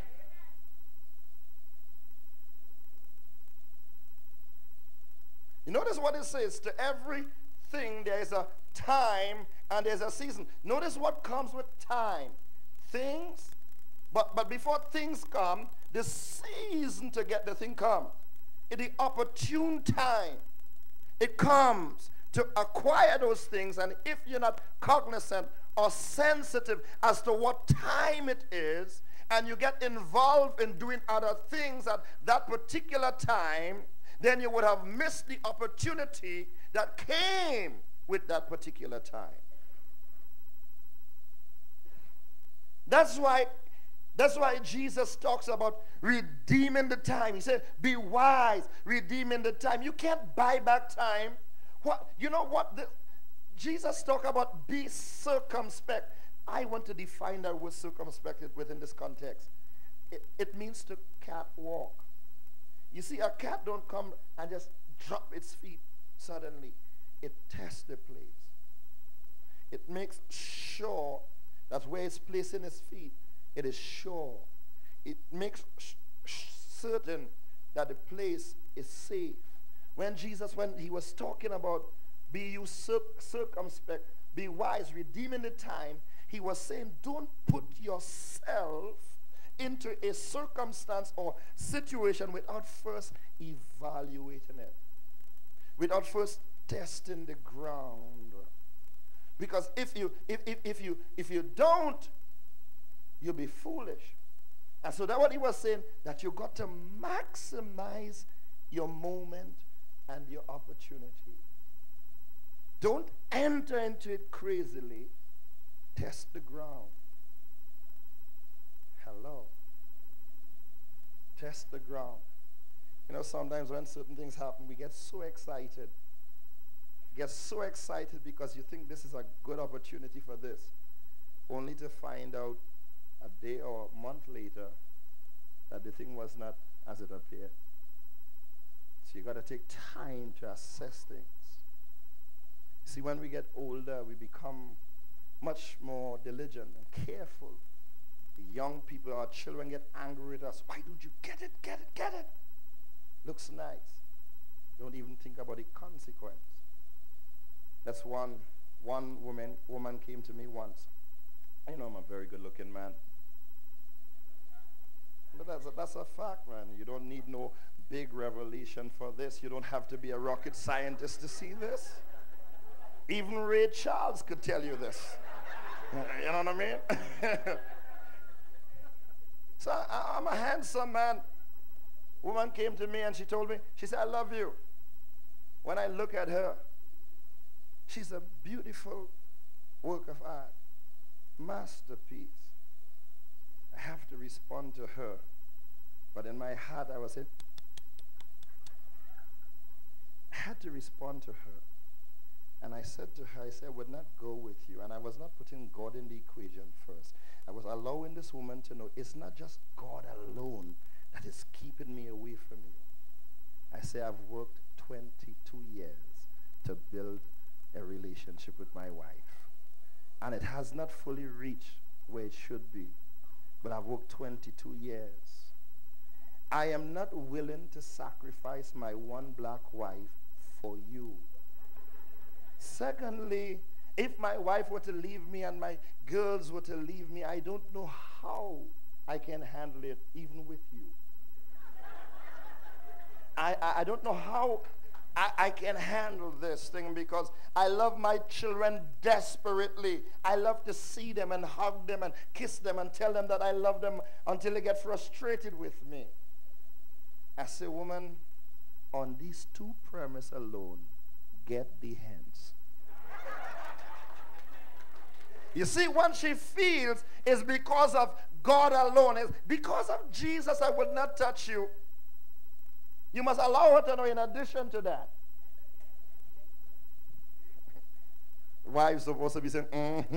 You notice what it says, to everything there is a time and there's a season. Notice what comes with time. Things, but before things come, the season to get the thing comes. It's the opportune time. It comes to acquire those things, and if you're not cognizant or sensitive as to what time it is, and you get involved in doing other things at that particular time, then you would have missed the opportunity that came with that particular time. That's why Jesus talks about redeeming the time. He said, be wise, redeeming the time. You can't buy back time. You know what? Jesus talked about be circumspect. I want to define that word circumspect within this context. It means to catwalk. You see, a cat don't come and just drop its feet suddenly. It tests the place. It makes sure that where it's placing its feet, it is sure. It makes certain that the place is safe. When he was talking about be you circumspect, be wise, redeeming the time, he was saying don't put yourself into a circumstance or situation without first evaluating it, without first testing the ground. Because if you don't, you'll be foolish. And so that's what he was saying, that you got to maximize your moment and your opportunity. Don't enter into it crazily. Test the ground. Hello. Test the ground. You know, sometimes when certain things happen, we get so excited get so excited because you think this is a good opportunity for this, only to find out a day or a month later that the thing was not as it appeared. So you got to take time to assess things. See, when we get older, we become much more diligent and careful. The young people, our children, get angry with us. Why don't you get it, get it, get it? Looks nice. Don't even think about the consequence. That's one woman came to me once. You know I'm a very good-looking man. But that's a fact, man. You don't need no big revelation for this. You don't have to be a rocket scientist to see this. Even Ray Charles could tell you this. You know what I mean? So I'm a handsome man. Woman came to me and she told me, she said, I love you. When I look at her, she's a beautiful work of art, masterpiece. I have to respond to her. But in my heart, I was saying, I had to respond to her. And I said to her, I said, I would not go with you. And I was not putting God in the equation first. I was allowing this woman to know it's not just God alone that is keeping me away from you. I say I've worked 22 years to build a relationship with my wife. And it has not fully reached where it should be. But I've worked 22 years. I am not willing to sacrifice my one black wife for you. Secondly, if my wife were to leave me and my girls were to leave me, I don't know how I can handle it even with you. I don't know how I can handle this thing because I love my children desperately. I love to see them and hug them and kiss them and tell them that I love them until they get frustrated with me. I say, woman, on these two premises alone, get the hands. You see, what she feels is because of God alone. It's because of Jesus, I would not touch you. You must allow her to know in addition to that. Wives supposed to be saying,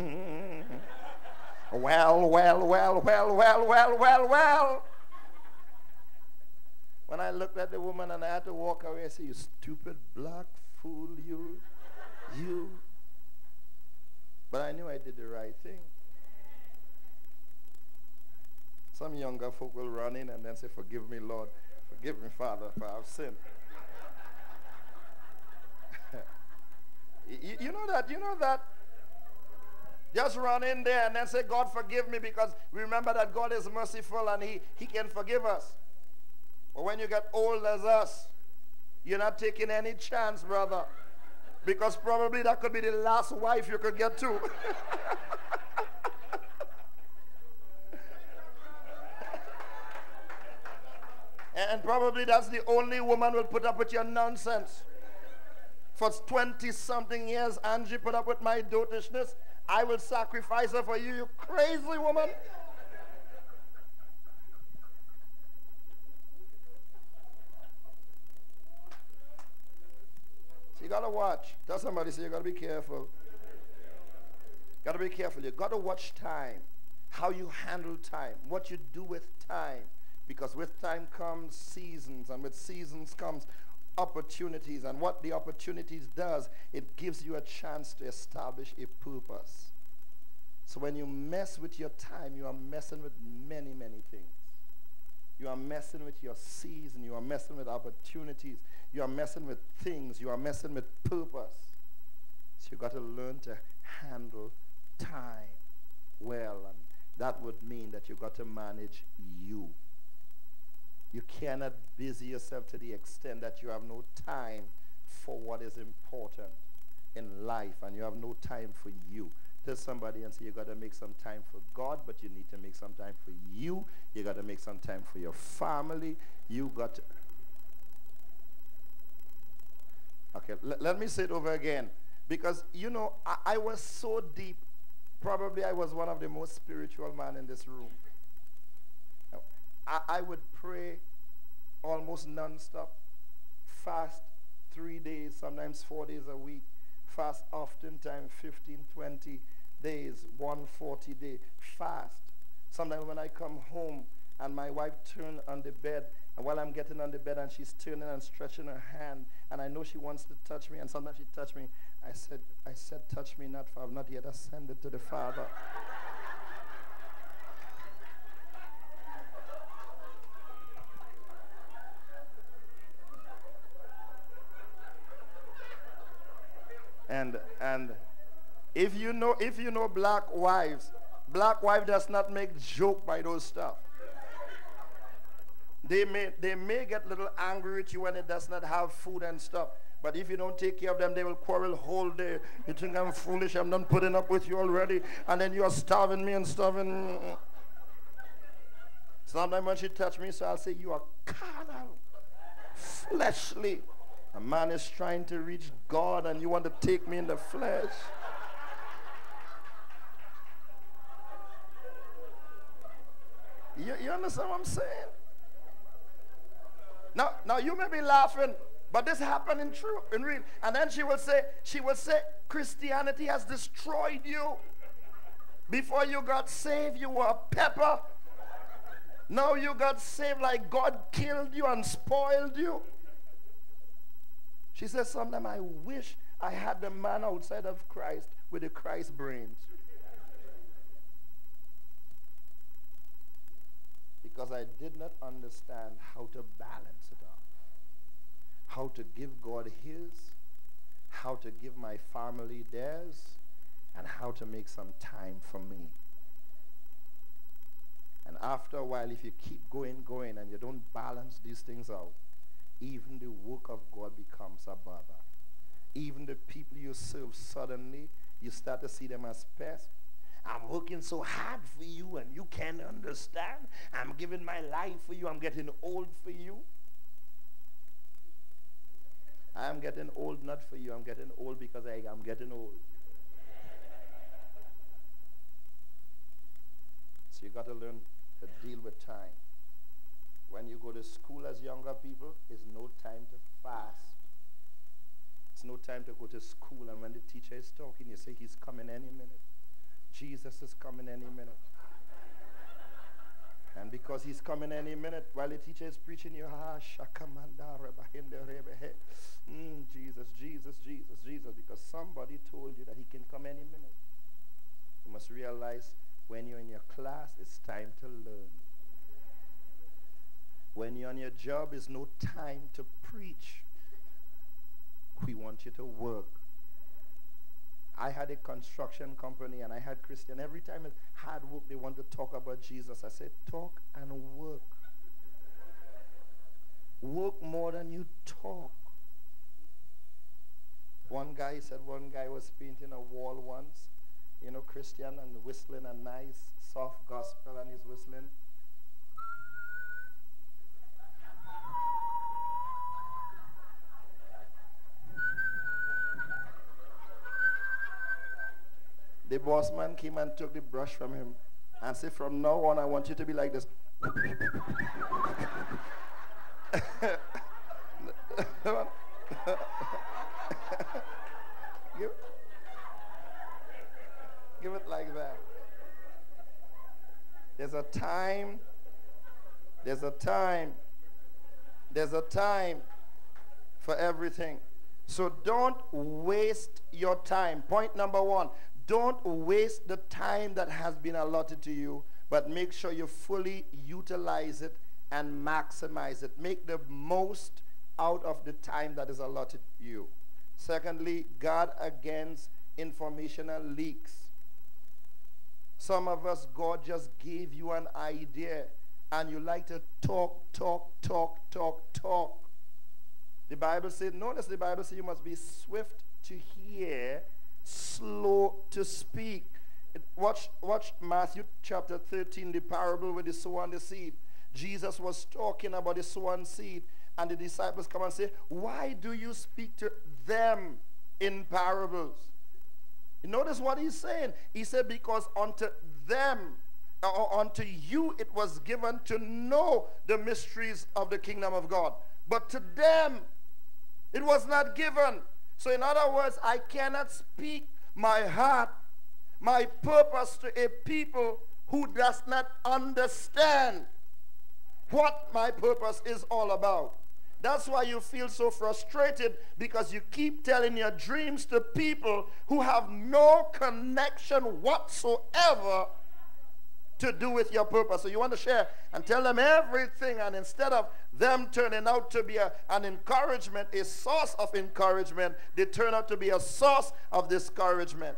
well. When I looked at the woman and I had to walk away, I said, you stupid black fool, you. But I knew I did the right thing. Some younger folk will run in and then say, forgive me, Lord. Forgive me, Father, for I've sinned. You know that? Just run in there and then say, God, forgive me, because remember that God is merciful and he can forgive us. But when you get old as us, you're not taking any chance, brother. Because probably that could be the last wife you could get to. And probably that's the only woman who will put up with your nonsense. For 20-something years, Angie put up with my dotishness. I will sacrifice her for you, you crazy woman. So you got to watch. Tell somebody, say you got to be careful. Got to be careful. You got to watch time. How you handle time. What you do with time. Because with time comes seasons, and with seasons comes opportunities. And what the opportunities does, it gives you a chance to establish a purpose. So when you mess with your time, you are messing with many, many things. You are messing with your season. You are messing with opportunities. You are messing with things. You are messing with purpose. So you got to learn to handle time well. And that would mean that you got to manage you. You cannot busy yourself to the extent that you have no time for what is important in life, and you have no time for you. Tell somebody and say you got to make some time for God, but you need to make some time for you. You got to make some time for your family. You got to... Okay, let me say it over again. Because, you know, I was so deep. Probably I was one of the most spiritual men in this room. I would pray almost non-stop, fast 3 days, sometimes 4 days a week. fast oftentimes 15, 20 days, 140-day fast. Sometimes when I come home and my wife turns on the bed, and while I'm getting on the bed and she's turning and stretching her hand, and I know she wants to touch me, and sometimes she touch me, I said, touch me not, for I've not yet ascended to the Father. And if you know black wife does not make joke by those stuff. They may get a little angry at you when it does not have food and stuff. But if you don't take care of them, they will quarrel whole day. You think I'm foolish, I'm not putting up with you already, and then you're starving me and starving. Sometimes when she touch me, so I'll say, you are carnal, fleshly. A man is trying to reach God and you want to take me in the flesh. You understand what I'm saying? Now you may be laughing, but this happened in real. And then she will say, Christianity has destroyed you. Before you got saved, you were a pepper. Now you got saved like God killed you and spoiled you. She says, sometimes I wish I had the man outside of Christ with the Christ brains. Because I did not understand how to balance it out. How to give God his, how to give my family theirs, and how to make some time for me. And after a while, if you keep going, and you don't balance these things out, even the work of God becomes a bother. Even the people you serve, suddenly you start to see them as pests. I'm working so hard for you and you can't understand. I'm giving my life for you. I'm getting old for you. I'm getting old not for you. I'm getting old because I'm getting old. So you got to learn to deal with time. When you go to school as younger people, it's no time to fast. It's no time to go to school, and when the teacher is talking, you say, he's coming any minute. Jesus is coming any minute. And because he's coming any minute, while the teacher is preaching, you Jesus, because somebody told you that he can come any minute. You must realize when you're in your class, it's time to learn. When you're on your job, it's no time to preach. We want you to work. I had a construction company and I had Christian. Every time it's hard work, they want to talk about Jesus. I said, talk and work. Work more than you talk. One guy was painting a wall once, Christian, and whistling a nice, soft gospel, and he's whistling. The boss man came and took the brush from him and said, from now on, I want you to be like this. Give it like that. There's a time for everything. So don't waste your time. Point number one. Don't waste the time that has been allotted to you, but make sure you fully utilize it and maximize it. Make the most out of the time that is allotted to you. Secondly, guard against informational leaks. Some of us, God just gave you an idea, and you like to talk. The Bible says, notice the Bible says you must be swift to hear, slow to speak. Watch Matthew chapter 13, the parable with the sower and the seed. Jesus was talking about the sower and seed, and the disciples come and say, why do you speak to them in parables? You notice what he's saying? He said, because unto them, or unto you it was given to know the mysteries of the kingdom of God. But to them, it was not given. So in other words, I cannot speak my heart, my purpose to a people who does not understand what my purpose is all about. That's why you feel so frustrated, because you keep telling your dreams to people who have no connection whatsoever to do with your purpose. So you want to share and tell them everything, and instead of them turning out to be an encouragement, a source of encouragement, they turn out to be a source of discouragement.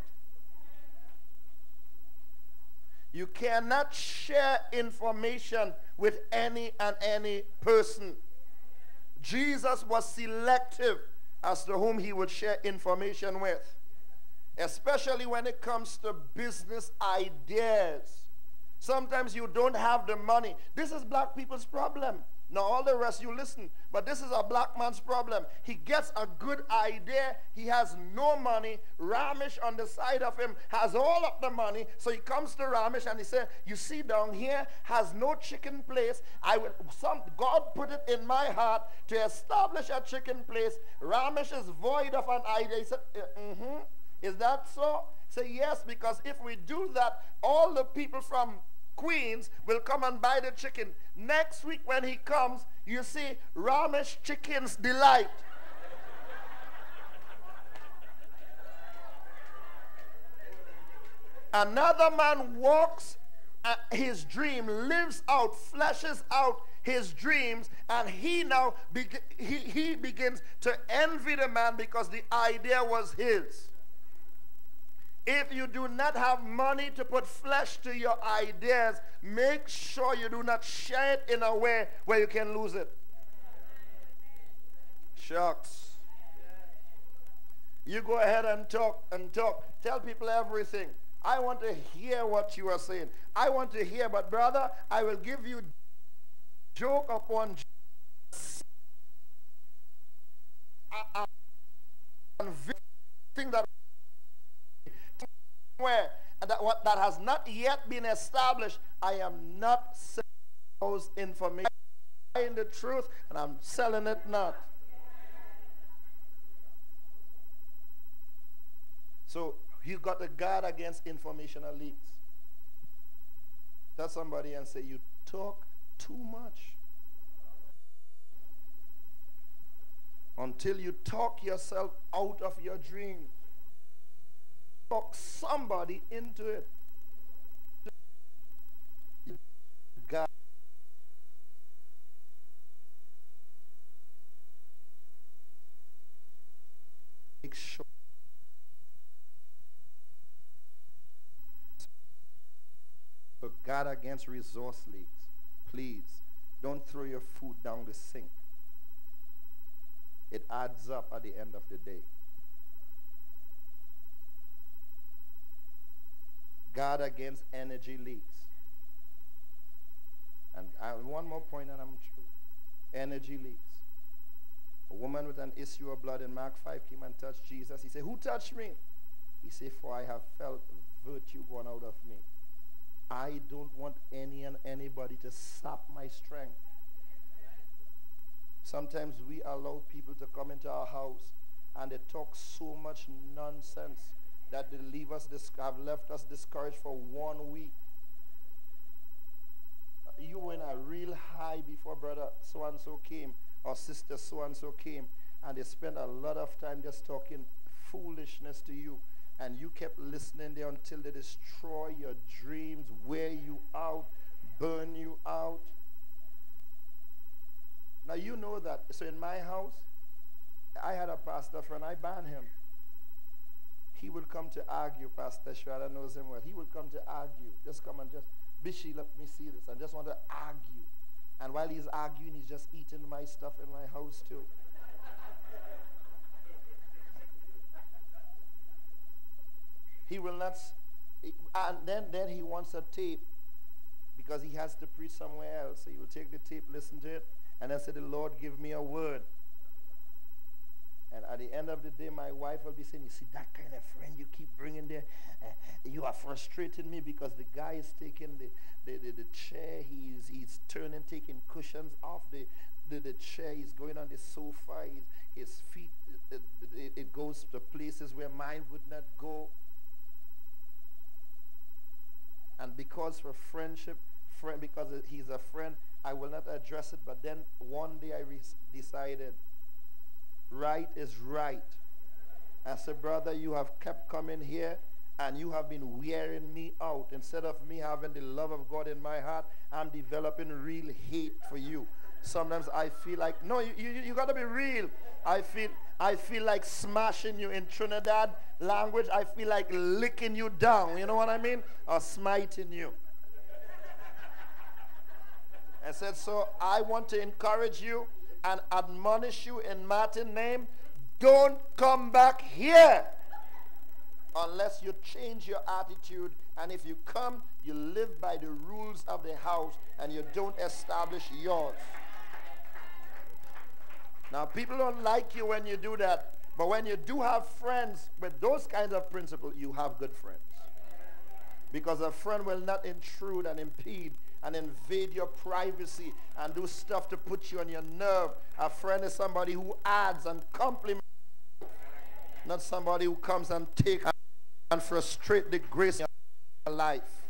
You cannot share information with any and any person. Jesus was selective as to whom he would share information with, especially when it comes to business ideas. Sometimes you don't have the money. This is black people's problem. Now all the rest you listen, but this is a black man's problem. He gets a good idea. He has no money. Ramesh on the side of him has all of the money. So he comes to Ramesh and he said, you see down here has no chicken place. God put it in my heart to establish a chicken place. Ramesh is void of an idea. He said, is that so? Say yes, because if we do that, all the people from Queens will come and buy the chicken. Next week when he comes, you see Ramesh Chicken's Delight. Another man walks his dream, lives out, fleshes out his dreams, and he now he begins to envy the man because the idea was his. If you do not have money to put flesh to your ideas, make sure you do not share it in a way where you can lose it. Shucks. You go ahead and talk and talk. Tell people everything. I want to hear what you are saying. I want to hear, but brother, I will give you joke upon joke. Thing that where that has not yet been established, I am not selling those information. I'm in the truth and I'm selling it not. So you got to guard against informational leaks. Tell somebody and say, you talk too much. Until you talk yourself out of your dream. Talk somebody into it. God. Make sure. So guard against resource leaks. Please don't throw your food down the sink. It adds up at the end of the day. Guard against energy leaks. And one more point and I'm through. Energy leaks. A woman with an issue of blood in Mark 5 came and touched Jesus. He said, who touched me? He said, for I have felt virtue gone out of me. I don't want anybody to sap my strength. Sometimes we allow people to come into our house and they talk so much nonsense that they leave us have left us discouraged for 1 week. You were in a real high before brother so-and-so came or sister so-and-so came, and they spent a lot of time just talking foolishness to you, and you kept listening there until they destroy your dreams, wear you out, burn you out. Now you know that. So in my house, I had a pastor friend, I banned him. He would come to argue. Pastor Shraddha knows him well. He would come to argue. Just come and just, Bishi, let me see this. And just want to argue. And while he's arguing, he's just eating my stuff in my house too. He will not, and then he wants a tape because he has to preach somewhere else. So he will take the tape, listen to it, and then say, the Lord give me a word. And at the end of the day, my wife will be saying, you see, that kind of friend you keep bringing there, you are frustrating me because the guy is taking the chair, he's turning, taking cushions off. the chair, he's going on the sofa, his feet, it goes to places where mine would not go. And because for friendship, because he's a friend, I will not address it. But then one day I decided, right is right. I said, brother, you have kept coming here and you have been wearing me out. Instead of me having the love of God in my heart, I'm developing real hate for you. Sometimes I feel like, no, you got to be real. I feel like smashing you in Trinidad language. I feel like licking you down. You know what I mean? Or smiting you. I said, so I want to encourage you and admonish you in Martin's name. Don't come back here unless you change your attitude. And if you come, you live by the rules of the house and you don't establish yours. Now, people don't like you when you do that. But when you do have friends with those kinds of principles, you have good friends. Because a friend will not intrude and impede and invade your privacy and do stuff to put you on your nerve. A friend is somebody who adds and compliments, not somebody who comes and takes and frustrate the grace in your life.